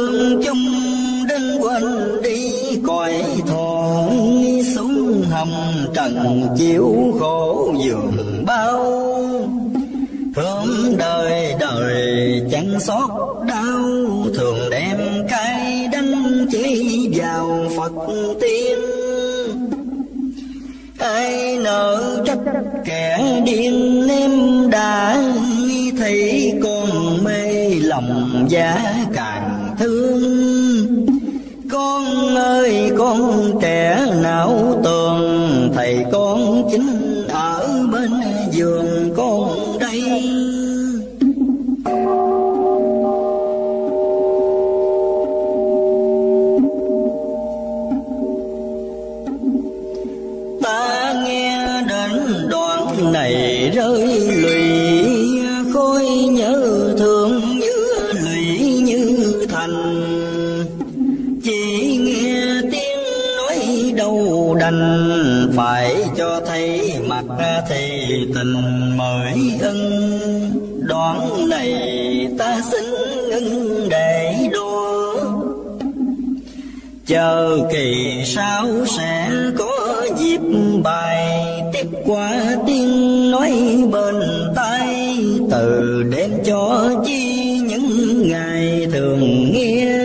thương chung đến quên đi cõi thọ, xuống hầm trần chịu khổ giường bao. Hướng đời đời chẳng xót đau, thường đem cái đắng chỉ vào Phật tiên. Ai nỡ trách kẻ điên em đã, thấy con mê lòng giá càng thương. Con ơi con trẻ não tường, thầy con chính ở bên giường con đây. Ta nghe đến đoạn này rơi lụy, khối nhớ thương như lụy như thành. Chỉ nghe tiếng nói đâu đành, phải cho thấy mặt thì tình mới ân. Đoạn này ta xin ngưng để đo, chờ kỳ sau sẽ có dịp bài tiếp qua tiếng nói bên tai. Từ đêm cho chi những ngày thường nghe,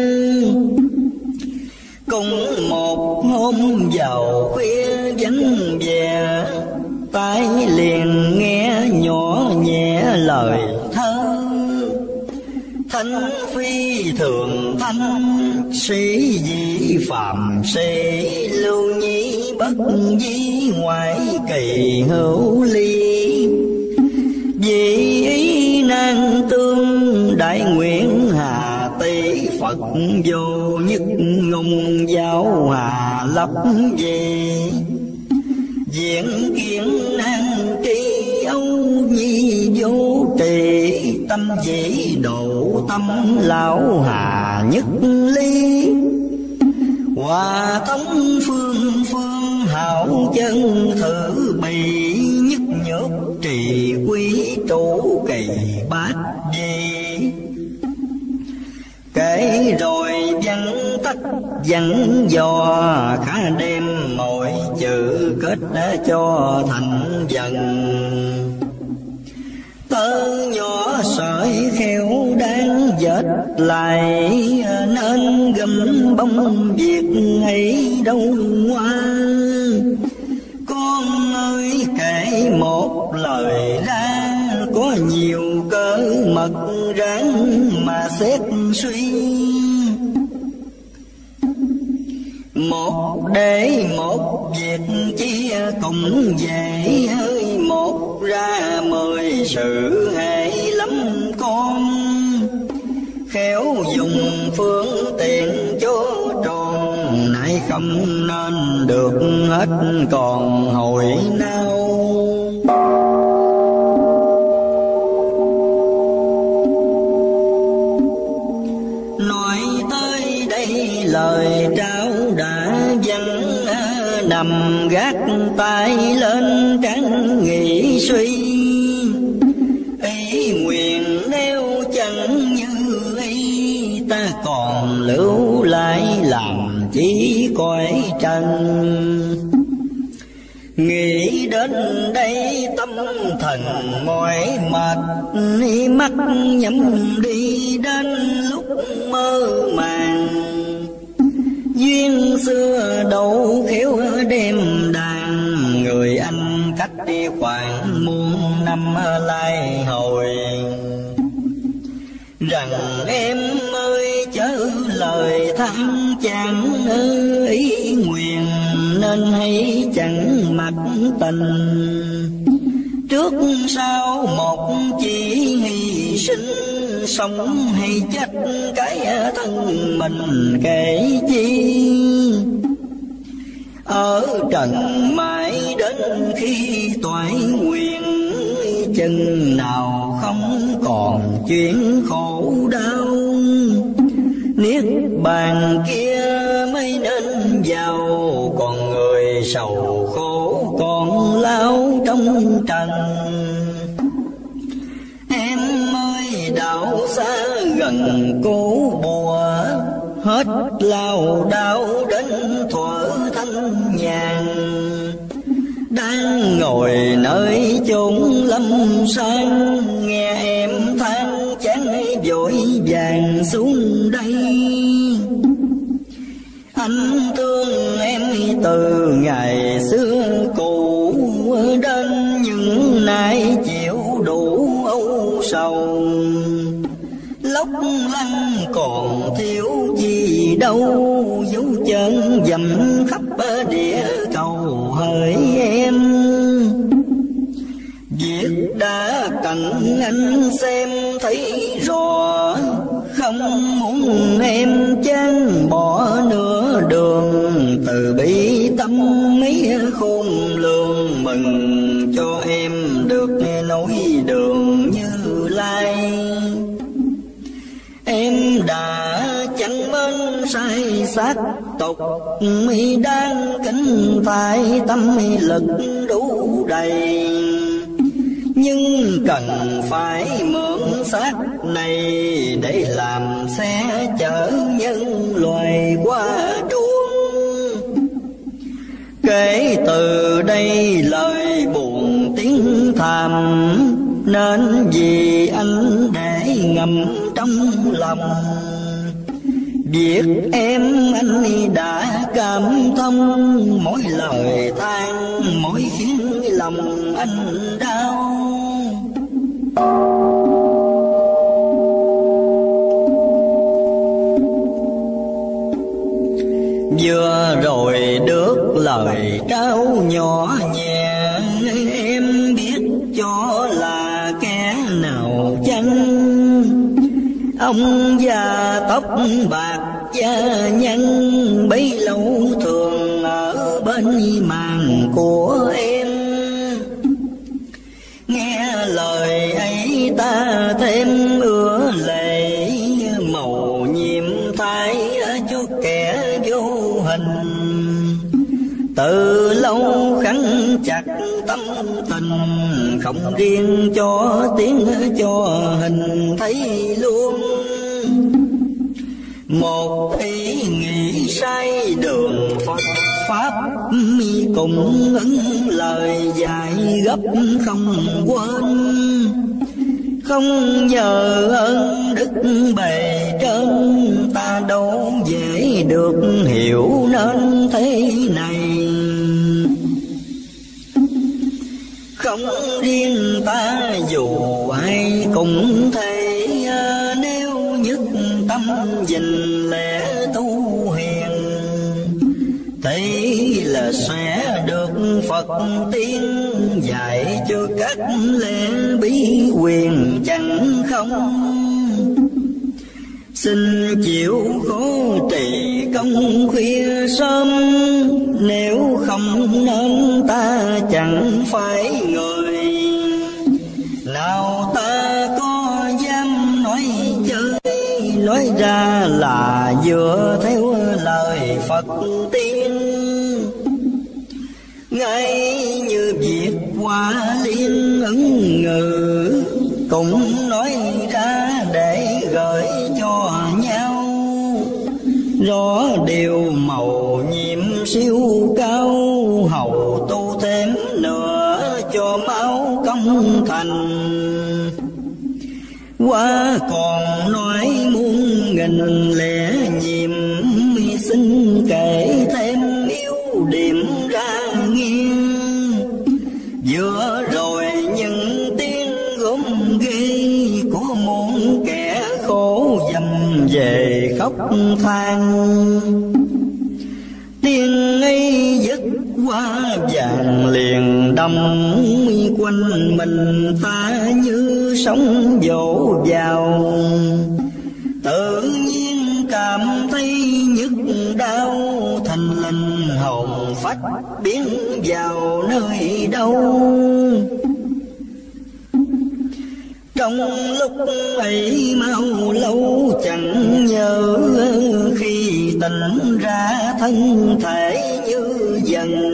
cùng một hôm vào khuya vắng vẻ, tai liền nghe nhỏ nhẹ lời thơ. Thanh phi thường thanh, sĩ dị phàm sĩ, lưu nhi bất di ngoại kỳ hữu ly. Vì ý nan tương đại nguyện hà tỷ, Phật vô nhất ngôn giáo hà lập về. Diễn kiến nan tri âu nhi vô trì, tâm dĩ độ tâm lão hà nhất ly. Hòa thống phương phương hảo chân thử bì, nhất nhược trì quý trụ kỳ bát di. Kể rồi văn tắc văn dò, khá đem mọi chữ kết cho thành dần. Tơ nhỏ sợi khéo đang dệt lại, nên gầm bông việc ấy đâu qua. Con ơi kể một lời ra, có nhiều cớ mật ráng mà xét suy. Một để một việc chi cũng dễ, hơi một ra 10 sự hại lắm con. Khéo dùng phương tiện cho tròn, nay không nên được hết còn hồi nào. Nói tới đây lời trao đã dâng, nằm gác tay lên trán nghĩ suy. Ý nguyện nếu chẳng như ý, ta còn lưu lại làm chỉ cõi trần. Nghĩ đến đây tâm thần mỏi mệt, mắt nhắm đi đến lúc mơ màng. Duyên xưa đâu khéo đêm đàn, người anh cách đi khoảng muôn năm lai hồi. Rằng em ơi chớ lời than chẳng ý nguyện, nên hay chẳng mặc tình. Trước sau một chỉ hy sinh, sống hay chết cái thân mình kể chi. Ở trần mãi đến khi toại nguyện, chừng nào không còn chuyện khổ đau. Niết bàn kia mới nên giàu, còn người sầu khổ còn lao trong trần. Em ơi đạo xa gần cố bùa, hết lao đao đến thuở thanh nhàn. Đang ngồi nơi chốn lâm sang, nghe em than chán vội vàng xuống đây. Anh thương em từ ngày xưa cũ, đến những nay chịu đủ âu sầu. Lóc lăn còn thiếu gì đâu, dấu chân dầm khắp địa cầu hỡi em. Việc đã cần anh xem thấy rõ, không muốn em chán bỏ nửa đường. Từ bi tâm mấy khôn lường, mừng cho em được nối đường Như Lai. Em đã chẳng mến sai xác tục, mi đang kính phải tâm lực đủ đầy. Nhưng cần phải mượn xác này, để làm xe chở nhân loài qua truông. Kể từ đây lời buồn tiếng thầm, nên vì anh để ngầm trong lòng. Việc em anh đã cảm thông, mỗi lời than mỗi khiến lòng anh đau. Vừa rồi được lời trao nhỏ nhẹ, em biết cho là kẻ nào chăng? Ông già tóc bạc cha nhân, bấy lâu thường ở bên màn của em. Nghe lời ấy ta thêm ưa lệ, màu nhiệm thái cho kẻ vô hình. Từ lâu khăn chặt tâm tình, không riêng cho tiếng cho hình thấy luôn. Một ý nghĩ sai đường Phật Pháp, cùng ứng lời dạy gấp không quên. Không nhờ ơn đức bề trên, ta đâu dễ được hiểu nên thế này. Không riêng ta dù ai cũng thế, nếu nhất tâm dình lẽ tu hiền, thế là sẽ được Phật tiên dạy cho các lẽ bí quyền chẳng không. Xin chịu khó trì công khuya sớm, nếu không nên ta chẳng phải người. Nào ta có dám nói chơi, nói ra là dựa theo lời Phật tiên. Ngay như việc Hoa Liên ứng ngữ, cũng nói ra để gửi cho nhau. Rõ điều màu nhiệm siêu cao, hầu tu thêm nữa cho máu công thành. Qua còn nói muôn nghìn lẽ nhiệm, xin kể thêm yếu điểm ra nghe. Vừa rồi những tiếng gốm ghê của muôn kẻ khổ dầm về khóc than. Tiếng ấy dứt qua vàng liền đông, quanh mình ta như sóng vỗ vào. Tự nhiên cảm thấy nhức đau, thành linh hồn phách biến vào nơi đâu. Trong lúc ấy mau lâu chẳng nhớ, khi tỉnh ra thân thể như dần.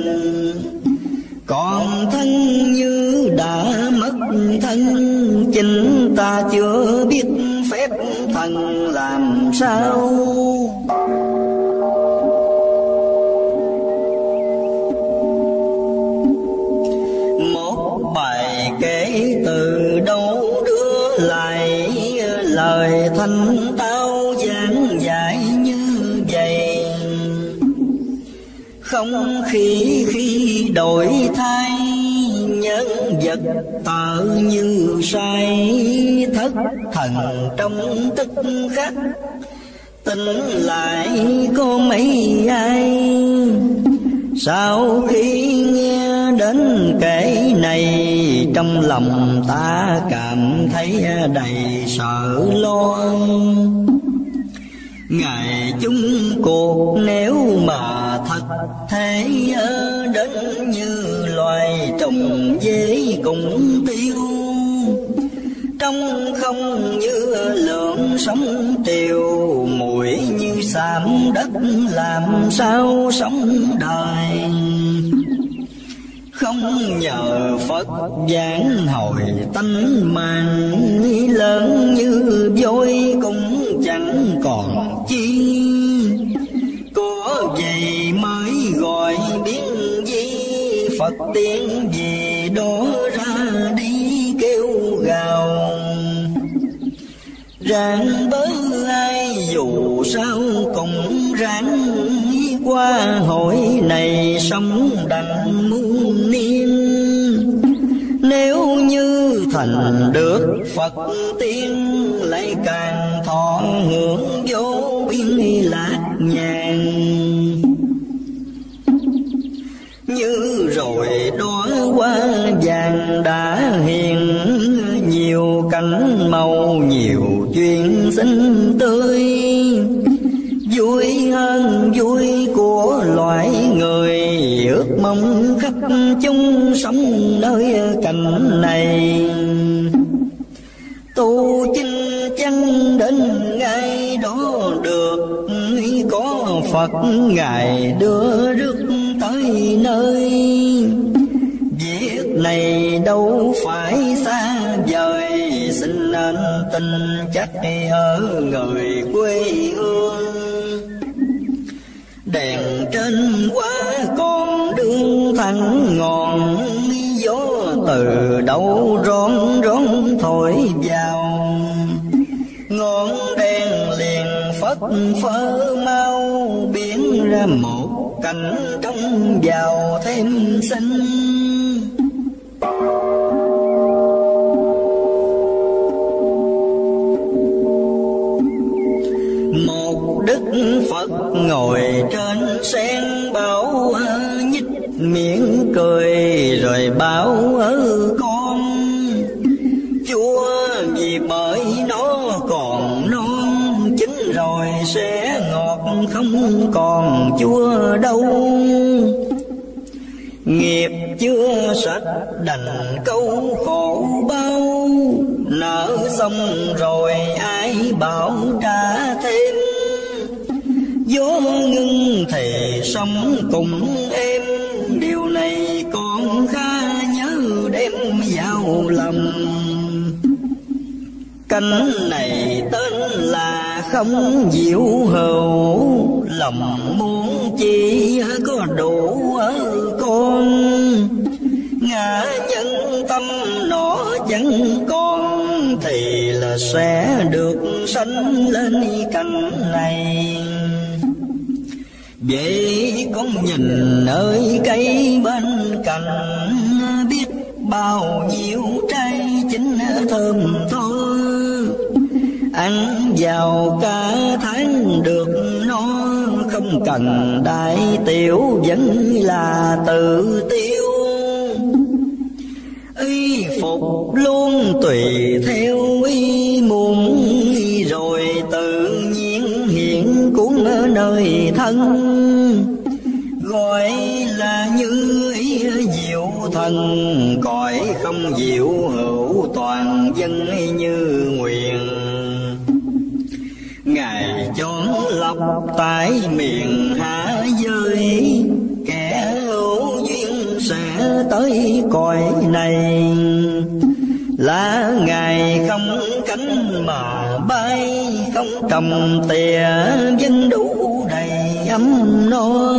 Còn thân như đã mất thân, chính ta chưa biết phép thần làm sao. không khi đổi thay, nhân vật tợ như say, thất thần trong tức khắc, tỉnh lại có mấy ai. Sau khi nghe đến kể này, trong lòng ta cảm thấy đầy sợ lo. Ngày chung cuộc nếu mà thật thế, đến như loài trùng dễ cùng tiêu. Trong không như lượng sóng triều, muội như xàm đất làm sao sống đời. Không nhờ Phật giảng hồi tánh mạng, lớn như vôi cũng chẳng còn chi. Có vậy mới gọi biến gì, Phật tiếng gì đó ra đi kêu gào. Ráng bớ ai dù sao cũng ráng, qua hội này sống đặng muôn niên. Nếu như thành được Phật tiên, lại càng thọ hưởng vô biên lạc nhàn. Như rồi đóa hoa vàng đã hiền, nhiều cánh màu nhiều chuyện xinh tươi. Vui hơn vui của loài người, ước mong khắp chúng sống nơi cảnh này. Tu chinh chăng đến ngày đó được, có Phật Ngài đưa rước tới nơi. Việc này đâu phải xa vời, xin nên tin chắc ở người quê hương. Đèn trên quá con đường thẳng ngọn, gió từ đâu rón rón thổi vào. Ngọn đèn liền phất phơ mau, biến ra một cảnh trong giàu thêm xinh. Một Đức Phật ngồi trên sen bảo, nhích miệng cười rồi bảo con. Chúa vì bởi nó còn non, chín rồi sẽ ngọt không còn chua đâu. Nghiệp chưa sạch đành câu khổ bao, nợ xong rồi ai bảo trả thêm. Gió ngưng thì sống cùng em, điều này con khá nhớ đem vào lòng. Cánh này tên là không diệu hữu, lòng muốn chỉ có đủ ở con. Ngã nhân tâm nó chẳng còn, thì là sẽ được sanh lên cảnh này. Vậy con nhìn ơi cây bên cạnh, biết bao nhiêu trái chín thơm tho. Ăn vào cả tháng được no, không cần đại tiểu vẫn là tự tiêu. Y phục luôn tùy theo ý muốn, rồi tự nhiên hiện cuốn ở nơi thân. Gọi là như ý diệu thần, gọi không diệu hữu toàn dân như nguyện. Ngài chọn lọc tại miền hạ giới, kẻ hữu duyên sẽ tới cõi này. Là Ngài không cánh mà bay, không trồng tìa dân đủ đầy ấm no.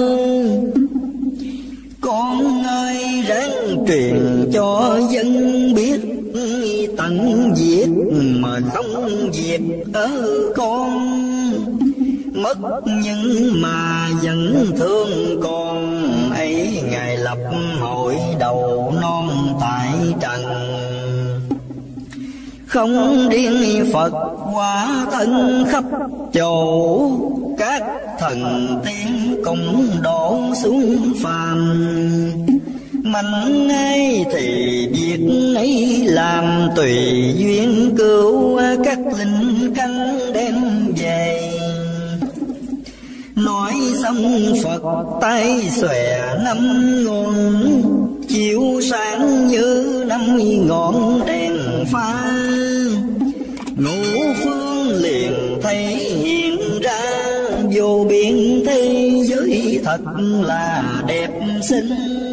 Con ơi ráng truyền cho dân biết, tận diệt mà không diệt ở con. mất nhưng mà vẫn thương còn. Ấy Ngài lập hội đầu non tại trần, không riêng Phật hóa thân khắp chỗ. Các thần tiên cũng đổ xuống phàm, mạnh ai thì việc ấy làm. Tùy duyên cứu các linh căn đem về. Nói xong Phật tay xòe năm ngón, chiếu sáng như năm ngọn đèn pha. Ngũ phương liền thấy hiện ra, vô biên thế giới thật là đẹp xinh.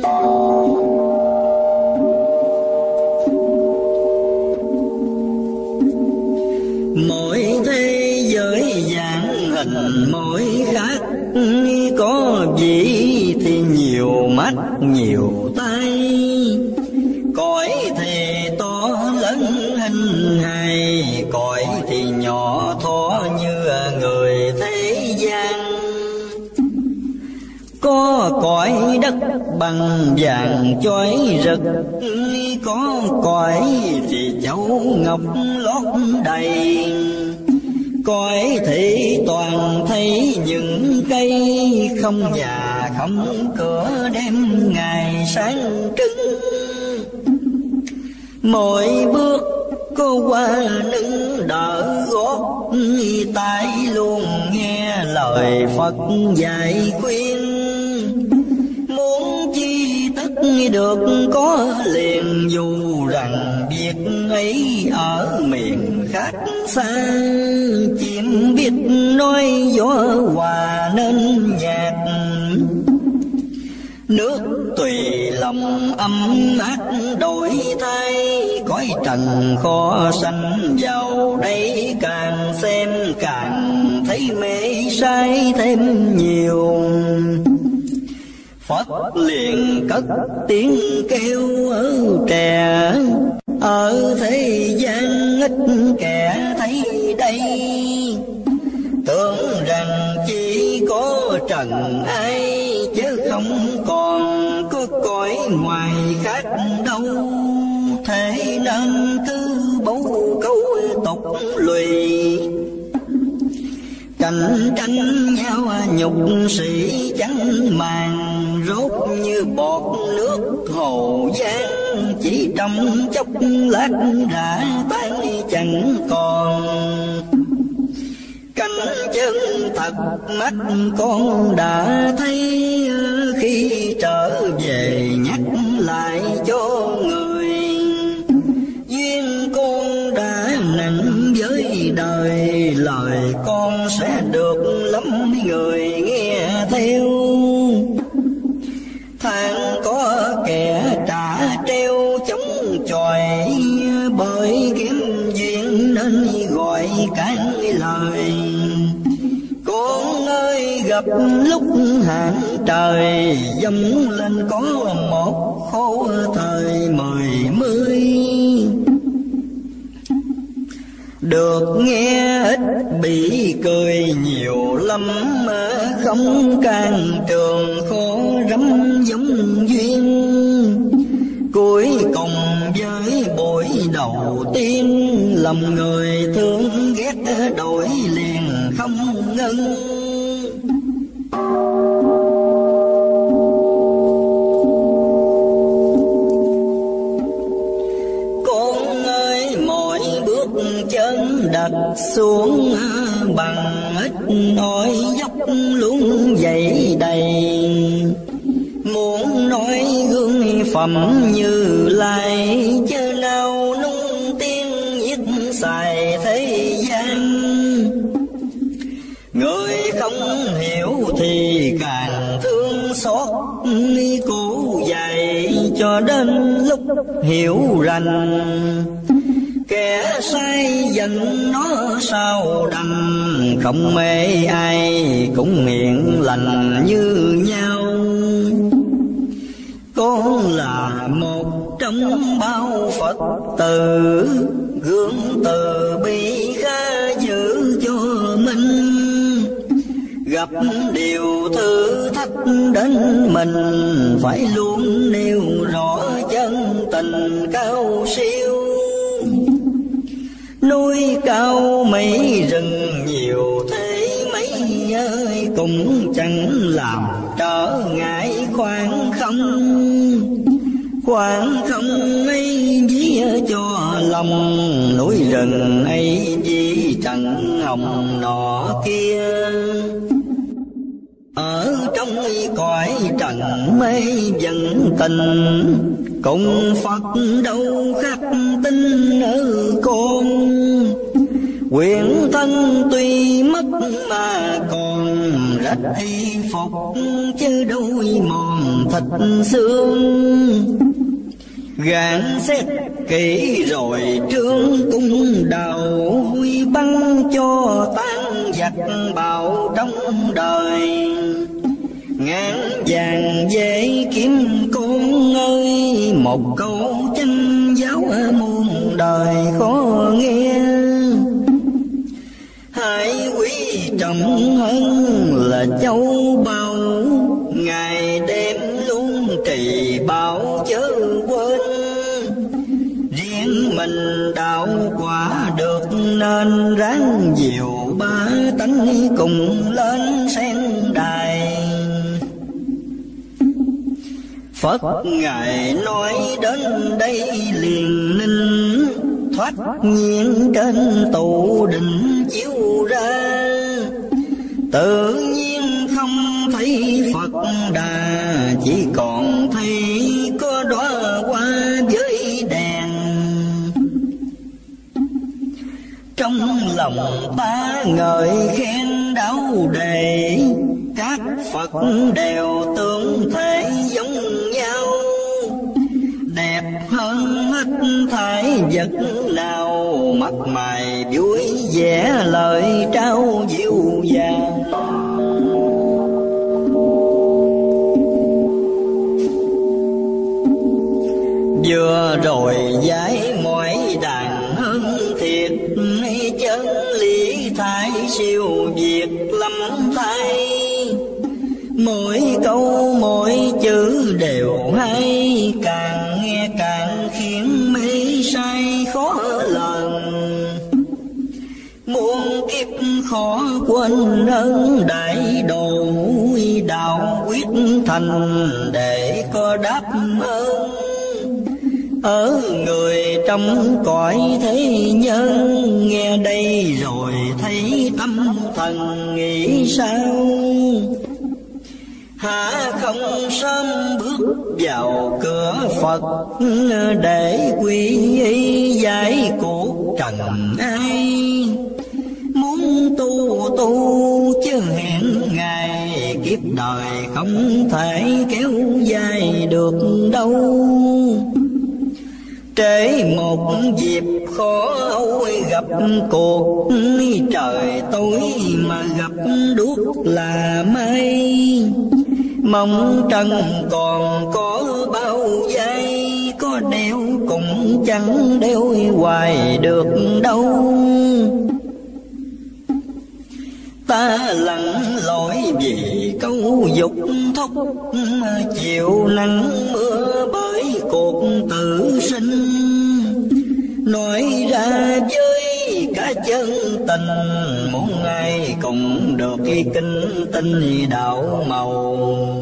Mỗi thế giới dạng hình mỗi khác, có vị thì nhiều mắt nhiều tay. Cõi thì to lớn hình hài, cõi thì nhỏ thó như người thế gian. Có cõi đất bằng vàng chói rực, có cõi thì châu ngọc lót đầy. Cõi thì toàn thấy những cây, không nhà không cửa đêm ngày sáng trưng. Mỗi bước có qua nâng đỡ gót, tai luôn nghe lời Phật dạy khuyên. Muốn chi tất được có liền, dù rằng việc ấy ở miền khác xa. Chim biết nói gió hòa nên nhạc, nước tùy lòng âm ác đổi thay. Cõi trần khó sanh vào đây, càng xem càng thấy mê say thêm nhiều. Phật liền cất tiếng kêu ở trẻ, ở thế gian ít kẻ thấy đây. Tưởng rằng chỉ có trần ai, chứ không còn có cõi ngoài khác đâu. Thế nên cứ bấu câu tục lùi, cạnh tranh nhau nhục sĩ chẳng màng. Rốt như bọt nước hồ giang, chỉ trong chốc lát đã tan chẳng còn. Cánh chân thật mắt con đã thấy, khi trở về nhắc lại cho người. Duyên con đã nặng với đời, lời con sẽ được lắm người nghe theo. Than có kẻ trả treo chống chọi, bởi kiếm duyên nên gọi cản lời. Con ơi gặp lúc hạn trời, dâng lên có một khổ thời 10. Được nghe ít bị cười nhiều lắm, không can trường khó rắm giống duyên. Cuối cùng với buổi đầu tiên, lòng người thương ghét đổi liền không ngưng. Con ơi mỗi bước chân đặt xuống, bằng ít ỏi dốc luôn dậy đầy. Muốn nói gương phẩm Như Lai, chớ nào nung tiên nhiết xài thế gian. Người không hiểu thì càng thương xót, cố dạy cho đến lúc hiểu rành. Kẻ sai dần nó sao đành, không mê ai cũng miệng lành như nhau. Con là một trong bao Phật tử, gương từ bi khá giữ cho mình. gặp điều thử thách đến mình, phải luôn nêu rõ chân tình cao siêu. Núi cao mấy rừng nhiều thế mấy ơi, cũng chẳng làm trở ngại khoảng không. Khoảng không ấy dí cho lòng, núi rừng ấy dí trần hồng nọ kia. Ở trong cõi trần mê dần tình, cùng Phật đâu khắc tinh ở con. Quyền thân tuy mất mà còn rách y phục, chứ đôi mòn thịt xương. Gạn xét kỹ rồi trương cung đầu, huy băng cho tan giặc bạo trong đời. Ngàn vàng dễ kiếm con ơi, một câu chánh giáo muôn đời khó nghe. Hãy quý trọng hơn là châu báu, ngày đêm luôn trì bảo chớ quên. Riêng mình đạo quả được nên ráng dìu ba tánh cùng lên sen đài. Phật Ngài nói đến đây liền ninh, thoát nhiên trên tụ định chiếu ra. Tự nhiên không thấy Phật Đà, chỉ còn thấy có đóa hoa với đèn. Trong lòng ta ngợi khen đáo đề, các Phật đều tương thể giống nhau. Đẹp hơn hết thảy vật nào, mắt mày vui vẻ lời trao dịu dàng. Vừa rồi giải mọi đàn hơn thiệt, chân lý thái siêu việt lắm thay. Mỗi câu mỗi chữ đều hay, càng nghe càng khiến mê say khó lần. Muôn kiếp khó quên ơn đại độ, đạo quyết thành để có đáp ơn. Ở người trong cõi thế nhân, nghe đây rồi thấy tâm thần nghĩ sao. Há không sớm bước vào cửa Phật, để quy y giải cuộc trần ai. Muốn tu chứ hẹn ngày, kiếp đời không thể kéo dài được đâu. Trễ một dịp khó ôi gặp cuộc, trời tối mà gặp đuốc là mây. Mong trần còn có bao giây, có đeo cũng chẳng đeo hoài được đâu. Ta lặn lội vì câu dục thúc, chiều nắng mưa bởi cuộc tự sinh. Nói ra với cả chân tình, muốn ai cũng được cái kinh tinh đạo màu.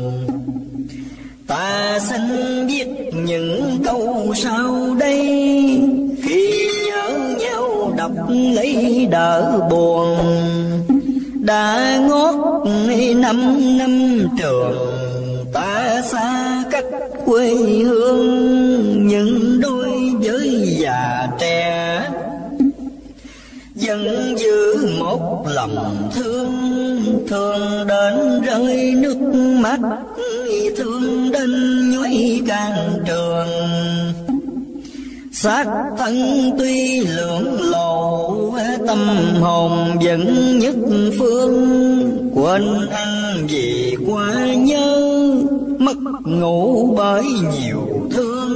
Ta xin viết những câu sau đây, khi nhớ nhau đọc lấy đỡ buồn. Đã ngót 5 năm trường, ta xa cách quê hương. Những đôi với già trẻ vẫn giữ một lòng thương. Thương đến rơi nước mắt, thương đến nhói can trường. Xác thân tuy lưỡng lộ, tâm hồn vẫn nhất phương. Quên ăn vì quá nhớ, mất ngủ bởi nhiều thương.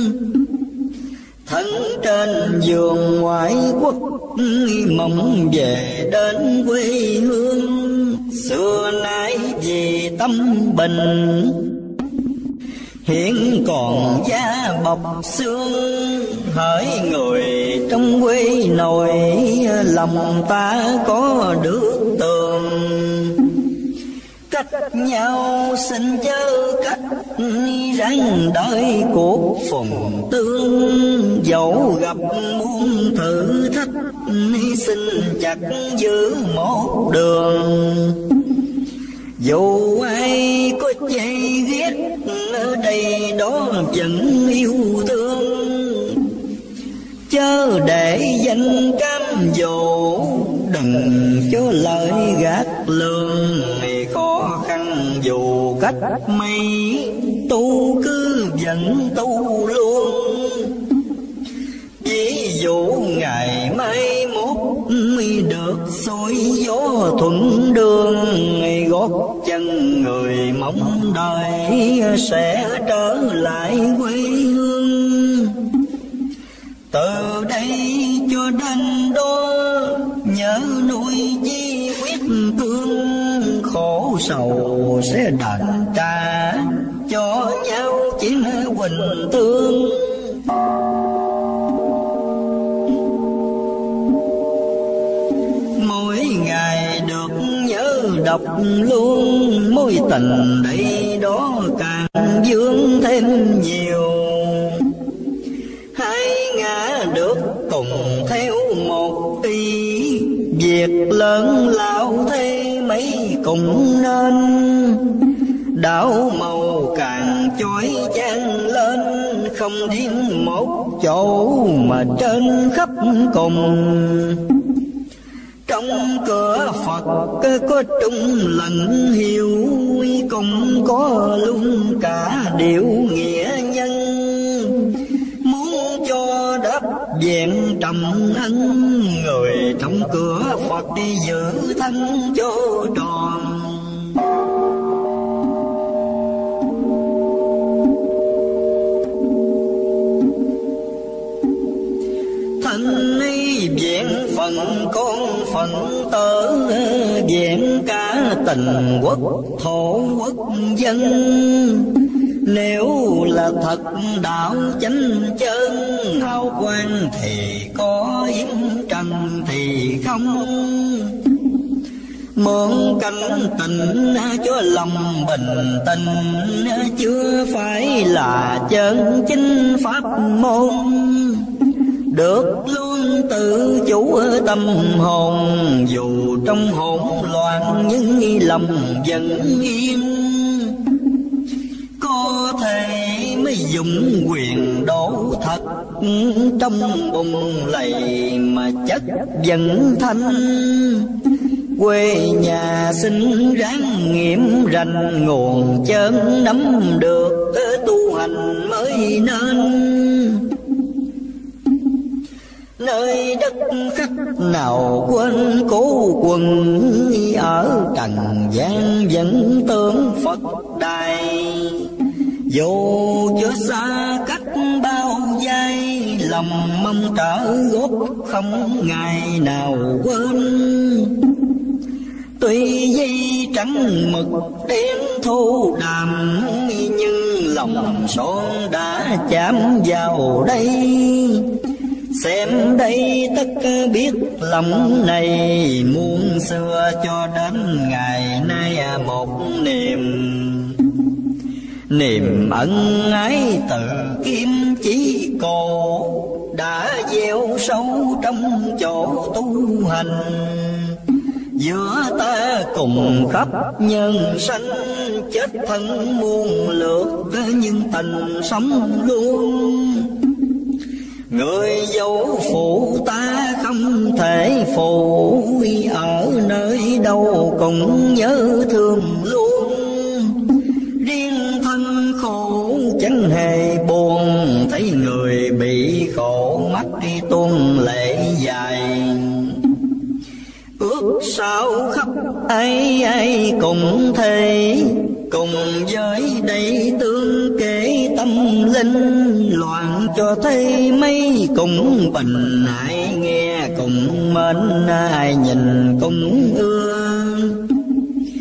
Thân trên giường ngoại quốc, mong về đến quê hương. xưa nay vì tâm bình, hiện còn da bọc xương. Hỡi người trong quê nội, lòng ta có được tường. Cách nhau xin chớ cách, ráng đợi cuộc phùng tương. Dẫu gặp muôn thử thách, xin chặt giữ một đường. Dù ai có chê ghét, ở đây đó vẫn yêu thương. Chớ để danh cám dỗ, đừng cho lời gạt lương. Khó khăn dù cách mấy, tu cứ vẫn tu luôn. Ví dụ ngày mai mốt được xôi gió thuận đường, gót chân người mong đợi sẽ trở lại quê hương. Từ đây cho đến đó nhớ nuôi chi quyết thương, khổ sầu sẽ đền trả cho nhau chiến huỳnh tương. Mỗi ngày được nhớ đọc luôn, mối tình đây đó càng dương thêm nhiều. Hai ngã được cùng theo một ý, việc lớn lao thế mấy cùng nên. Đảo màu càng chói chang lên, không riêng một chỗ mà trên khắp cùng. Trong cửa Phật có trung lận hiếu, cũng có luôn cả điệu nghĩa nhân. Muốn cho đáp vẹn trầm ân, người trong cửa Phật đi giữ thân cho tròn. Thân ấy vẹn phần con phận tớ, vẹn cả tình quốc thổ quốc dân. Nếu là thật đạo chánh chân, hào quang thì có, yếm trần thì không. Mượn cảnh tình cho lòng bình tình, chưa phải là chân chính pháp môn. Được luôn tự chủ tâm hồn, dù trong hỗn loạn nhưng lòng vẫn yên. Có thể mới dùng quyền đổ thật, trong bụng lầy mà chất vẫn thanh. Quê nhà xin ráng nghiệm rành, nguồn chân nắm được tu hành mới nên. Nơi đất khách nào quên cố quần, ở trần gian vẫn tưởng Phật đài. Dù cho xa cách bao giây, lòng mong trở gót không ngày nào quên. Tuy dây trắng mực đen thô đàm, nhưng lòng son đã chạm vào đây. Xem đây tất biết lòng này, muôn xưa cho đến ngày nay một niềm ân ái từ kim chỉ cổ, đã gieo sâu trong chỗ tu hành. Giữa ta cùng khắp nhân sanh, chết thân muôn lượt nhưng tình sống luôn. Người dấu phụ ta không thể phụ, ở nơi đâu cũng nhớ thương luôn. Riêng thân khổ chẳng hề buồn, thấy người bị khổ mắt đi tuôn lệ dài. Ước sao khắp ai cũng thế, cùng với đây tương kể tâm linh. Loạn cho thấy mấy cũng bình, ai nghe cùng mến, ai nhìn cũng ưa.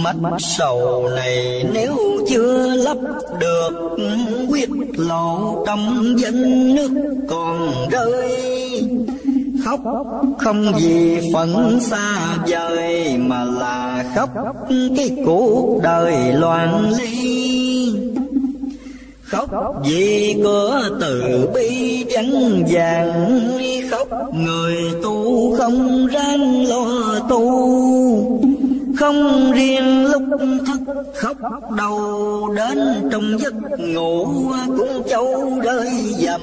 Mạch sầu này nếu chưa lấp được, quyết lộ trong dân nước còn rơi. Khóc không vì phận xa vời, mà là khóc cái cuộc đời loạn ly. Khóc vì cửa từ bi vắng vàng, khóc người tu không ráng lo tu. Không riêng lúc thức khóc đầu, đến trong giấc ngủ cũng châu rơi dầm.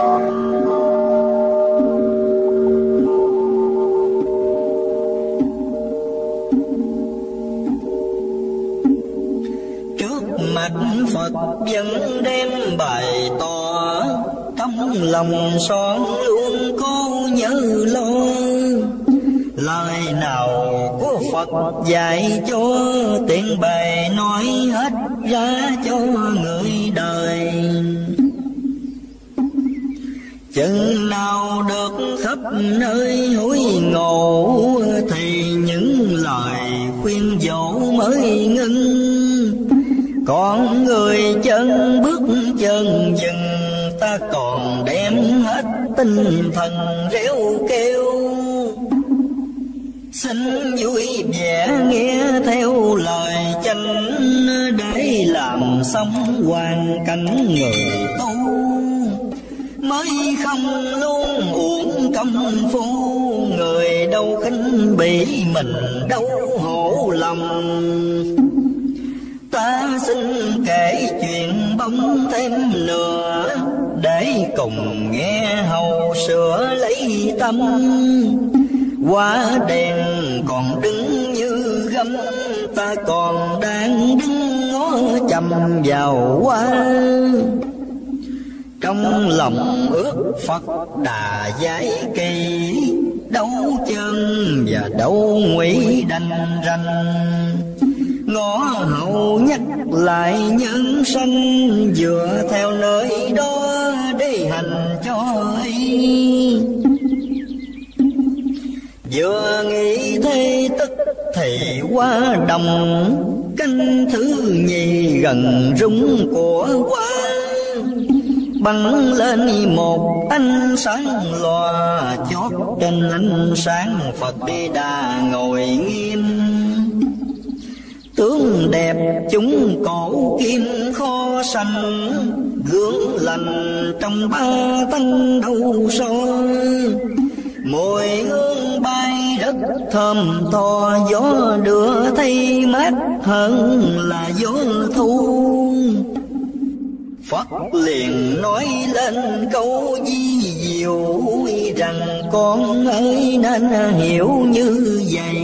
Mặt Phật vẫn đem bày tỏ, trong lòng son luôn có nhớ lo. Lời nào của Phật dạy cho, tiện bày nói hết ra cho người đời. Chừng nào được khắp nơi hối ngộ, thì những lời khuyên dỗ mới ngưng. Còn người chân bước chân dừng, ta còn đem hết tinh thần réo kêu. Xin vui vẻ nghe theo lời chánh, để làm xong hoàn cảnh người tu. Mới không luôn uổng công phu, người đâu khinh bỉ mình đâu hổ lòng. Ta xin kể chuyện bóng thêm nữa, để cùng nghe hầu sửa lấy tâm. Quả đèn còn đứng như gấm, ta còn đang đứng ngó chầm vào hoa. Trong lòng ước Phật đà giải kỳ, đấu chân và đấu ngụy đành ranh. Ngõ hậu nhắc lại nhân sanh, dựa theo nơi đó để hành cho ý. Vừa nghĩ thế tức thì qua đồng, canh thứ nhì gần rung của qua. Bắn lên một ánh sáng lòa, chót trên ánh sáng Phật Di Đà ngồi nghiêm. Tướng đẹp chúng cổ kim kho xanh, gương lành trong ba tánh đâu so. Mùi hương bay rất thơm tho, gió đưa thấy mát hơn là gió thu. Phật liền nói lên câu di diệu, rằng con ơi nên hiểu như vậy.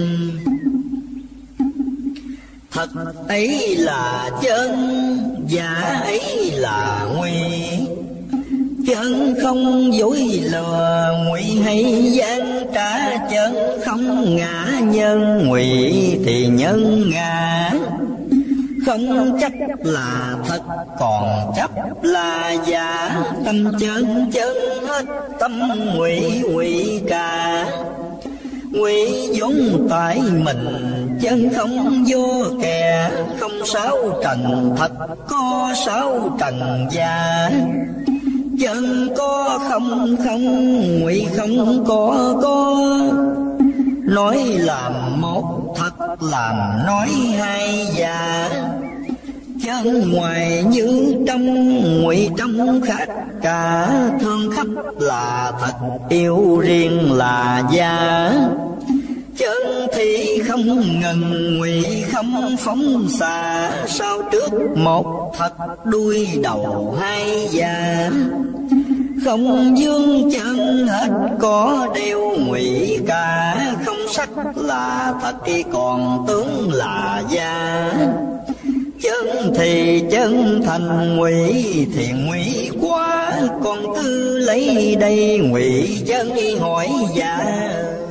Thật ấy là chân, giả ấy là ngụy. Chân không dối lừa, ngụy hay gian trả. Chân không ngã nhân, ngụy thì nhân ngã. Không chấp là thật, còn chấp là giả. Tâm chân chân hết, tâm ngụy ngụy cả. Ngụy vốn tại mình, chân không vô kẻ. Không sáu trần thật, có sáu trần giả. Chân có không không, ngụy không có. Nói làm một, thật làm nói hai giả. Chân ngoài như trong, ngụy trong khác cả. Thương khắp là thật, yêu riêng là giả. Chân thì không ngừng, ngụy không phóng xạ. Sau trước một thật, đuôi đầu hai giả. Không dương chân hết, có đeo ngụy cả. Không sắc là thật, còn tướng là giả. Chân thì chân thành, ngụy thì ngụy quá. Con cứ lấy đây ngụy chân hỏi giả.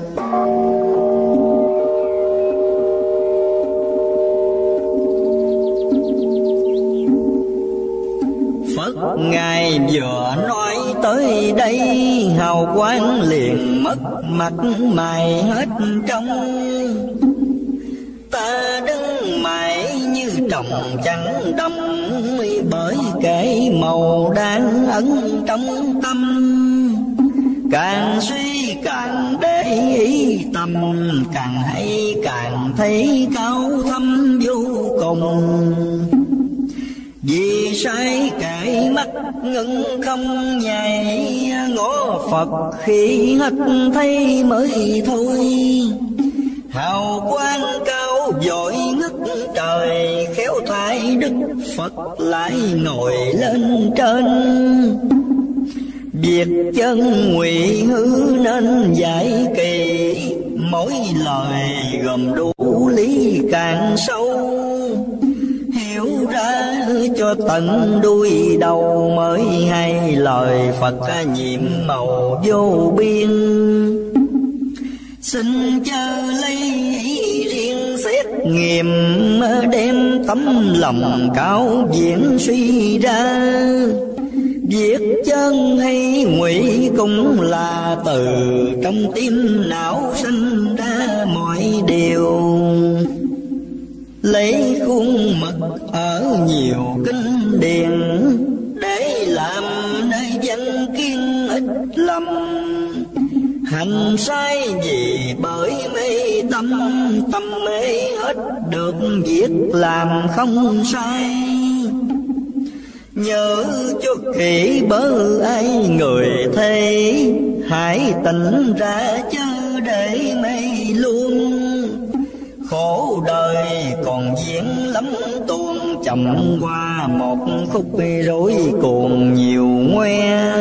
Phật Ngài vừa nói tới đây, hào quang liền mất mặt mày hết trong. Ta đứng trồng chẳng đâm, bởi kẻ màu đang ẩn trong tâm. Càng suy càng để ý tâm, càng hay càng thấy cao thâm vô cùng. Vì sai cải mắt ngưng không nhảy, ngõ Phật khi hết thấy mới thôi. Hào quang cao vội ngất trời, khéo thay Đức Phật lại ngồi lên trên. Việc chân ngụy hư nên giải kỳ, mỗi lời gồm đủ lý càng sâu. Hiểu ra cho tận đuôi đầu, mới hay lời Phật nhiệm màu vô biên. Xin chớ lấy riêng xét nghiệm, đem tấm lòng cao diễn suy ra. Việc chân hay ngụy cũng là từ trong tim não sinh ra mọi điều. Lấy khuôn mật ở nhiều kinh điển, để làm nơi dân kiên ít lầm. Hành sai gì bởi mê tâm, tâm mê hết được việc làm không sai. Nhớ cho kỹ bớ ai người thế, hãy tỉnh ra chớ để mê luôn. Khổ đời còn diễn lắm tuôn, chậm qua một khúc rối cuồng nhiều ngoe.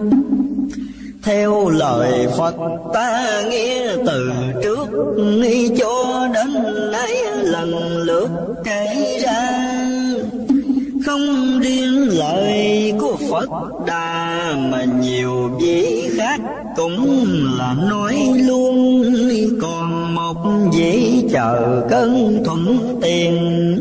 Theo lời Phật ta nghe từ trước, cho đến nay lần lượt kể ra. Không riêng lời của Phật Đà, mà nhiều vị khác cũng là nói luôn. Còn một vị chờ cơn thuận tiền,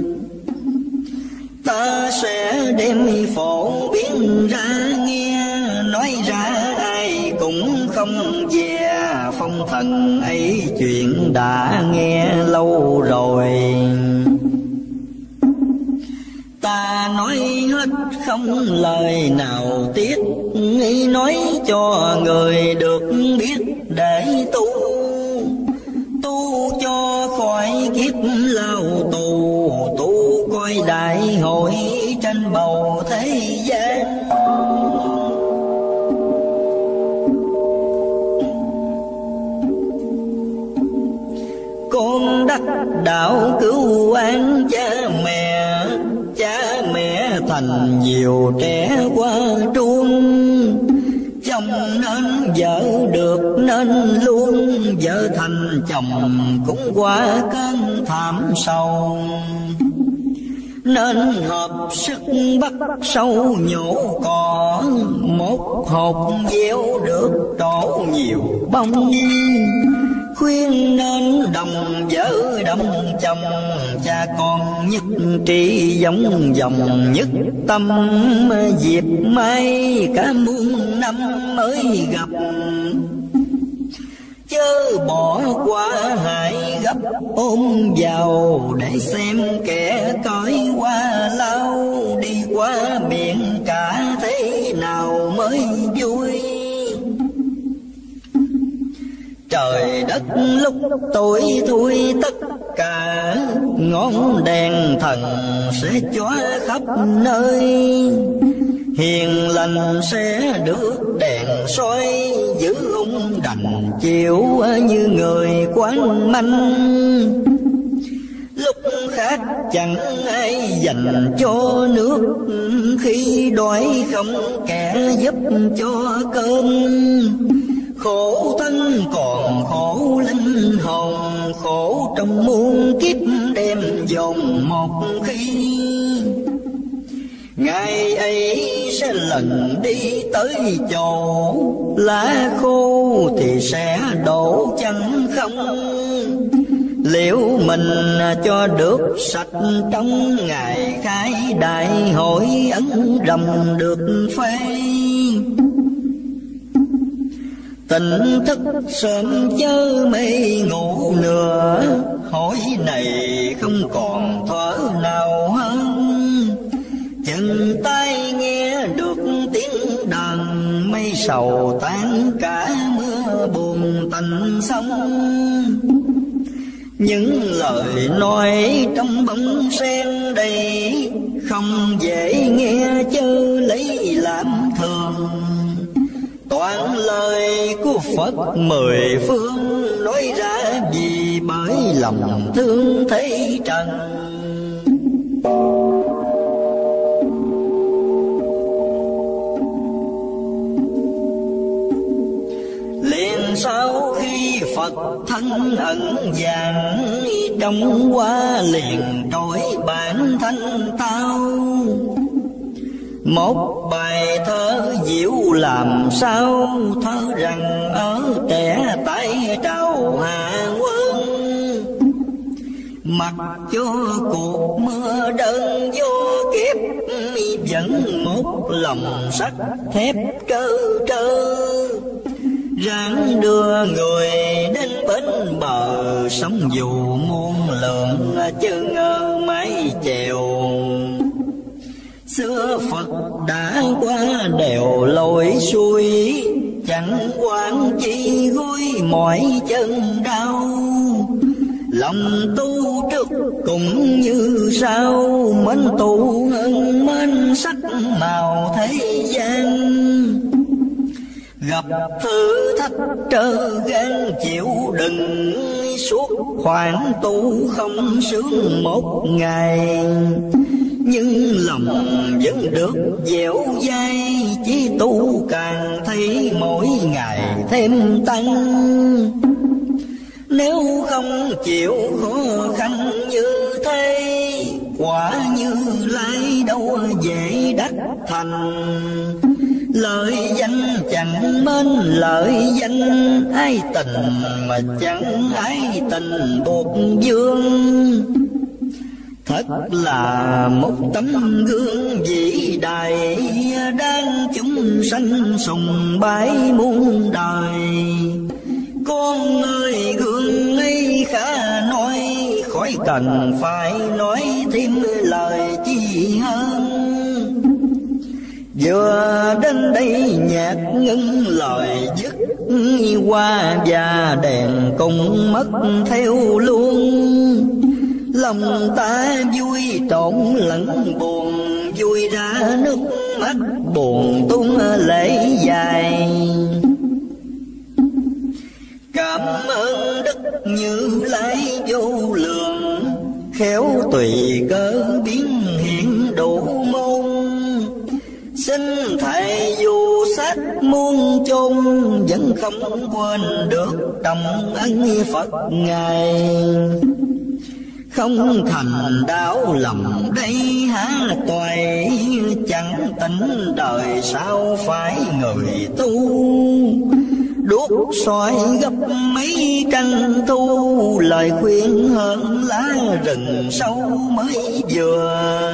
ta sẽ đem phổ biến ra nghe. Nói ra ai cũng không về, phong thần ấy chuyện đã nghe lâu rồi. Ta nói hết không lời nào tiếc, nói cho người được biết để tu. Tu cho khỏi kiếp lao tù, tu coi đại hội trên bầu thế gian. Con đắc đạo cứu an cha mẹ thành nhiều trẻ qua truông. Chồng nên vợ được nên luôn, vợ thành chồng cũng qua cơn thảm sầu. Nên hợp sức bắt sâu nhổ cỏ, một hột gieo được trổ nhiều bông. Khuyên nên đồng vợ đồng chồng, cha con nhất trí giống dòng nhất tâm. Dịp mai cả muôn năm mới gặp, chớ bỏ qua hãy gấp ôm vào. Để xem kẻ cõi qua lao, đi qua biển cả thế nào mới vui. Trời đất lúc tối thui tất cả, ngọn đèn thần sẽ chói khắp nơi. Hiền lành sẽ được đèn soi, giữ hung đành chịu như người quán manh. Lúc khác chẳng ai dành cho nước, khi đói không kẻ giúp cho cơm. Khổ thân còn khổ linh hồn, khổ trong muôn kiếp đem dồn một khi. Ngày ấy sẽ lần đi tới chỗ, lá khô thì sẽ đổ chẳng không. Liệu mình cho được sạch trong ngày khai đại hội, ấn rồng được phê. Tỉnh thức sớm chớ mê ngủ nữa, hỏi này không còn thở nào. sầu tan cả mưa buồn tạnh sông. Những lời nói trong bóng sen đây không dễ nghe chớ lấy làm thường. Toàn lời của Phật mười phương nói ra vì bởi lòng thương thấy trần. Liền sau khi Phật thân ẩn vàng, trong hoa liền trỗi bản thanh tao. Một bài thơ diệu làm sao, thơ rằng ở trẻ tại trao hạ quân. Mặc cho cuộc mưa đơn vô kiếp, vẫn một lòng sắt thép trơ trơ. Ráng đưa người đến bến bờ, sóng dù muôn lượng chứ ngơ mái chèo. Xưa Phật đã qua đèo lội xuôi, chẳng quan chi gối mỏi chân đau. Lòng tu trước cũng như sao, mến tu hơn mến sắc màu thế gian. Gặp thử thách trơ gan chịu đựng, suốt khoảng tu không sướng một ngày. Nhưng lòng vẫn được dẻo dai, chỉ tu càng thấy mỗi ngày thêm tăng. Nếu không chịu khó khăn như thế, quả Như Lai đâu dễ đắc thành. Lợi danh chẳng mến lợi danh, ai tình mà chẳng ai tình bột dương. Thật là một tấm gương vĩ đại, đang chúng sanh sùng bái muôn đời. Con ơi gương ấy khả nói, khỏi cần phải nói thêm lời chi hơn. Vừa đến đây nhạc ngưng lời dứt, hoa và đèn cũng mất theo luôn. Lòng ta vui trộn lẫn buồn, vui ra nước mắt buồn tuôn lệ dài. Cảm ơn Đức Như Lai vô lượng, khéo tùy cơ biến hiện đủ môn. Xin thầy dù sát muôn chôn, vẫn không quên được trọng ân Phật Ngài. Không thành đạo lầm đây há toại, chẳng tỉnh đời sao phải người tu. Đuốc soi gấp mấy tranh thu, lời khuyên hơn lá rừng sâu mới vừa.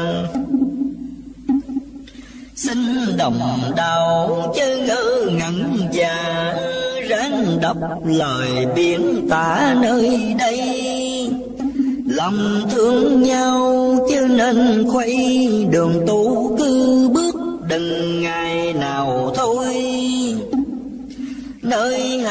Xin đồng đạo chớ ngỡ ngẩn già, ráng đọc lời biển tả nơi đây. Lòng thương nhau chứ nên khuây, đường tu cứ bước đừng ngày nào thôi. Nơi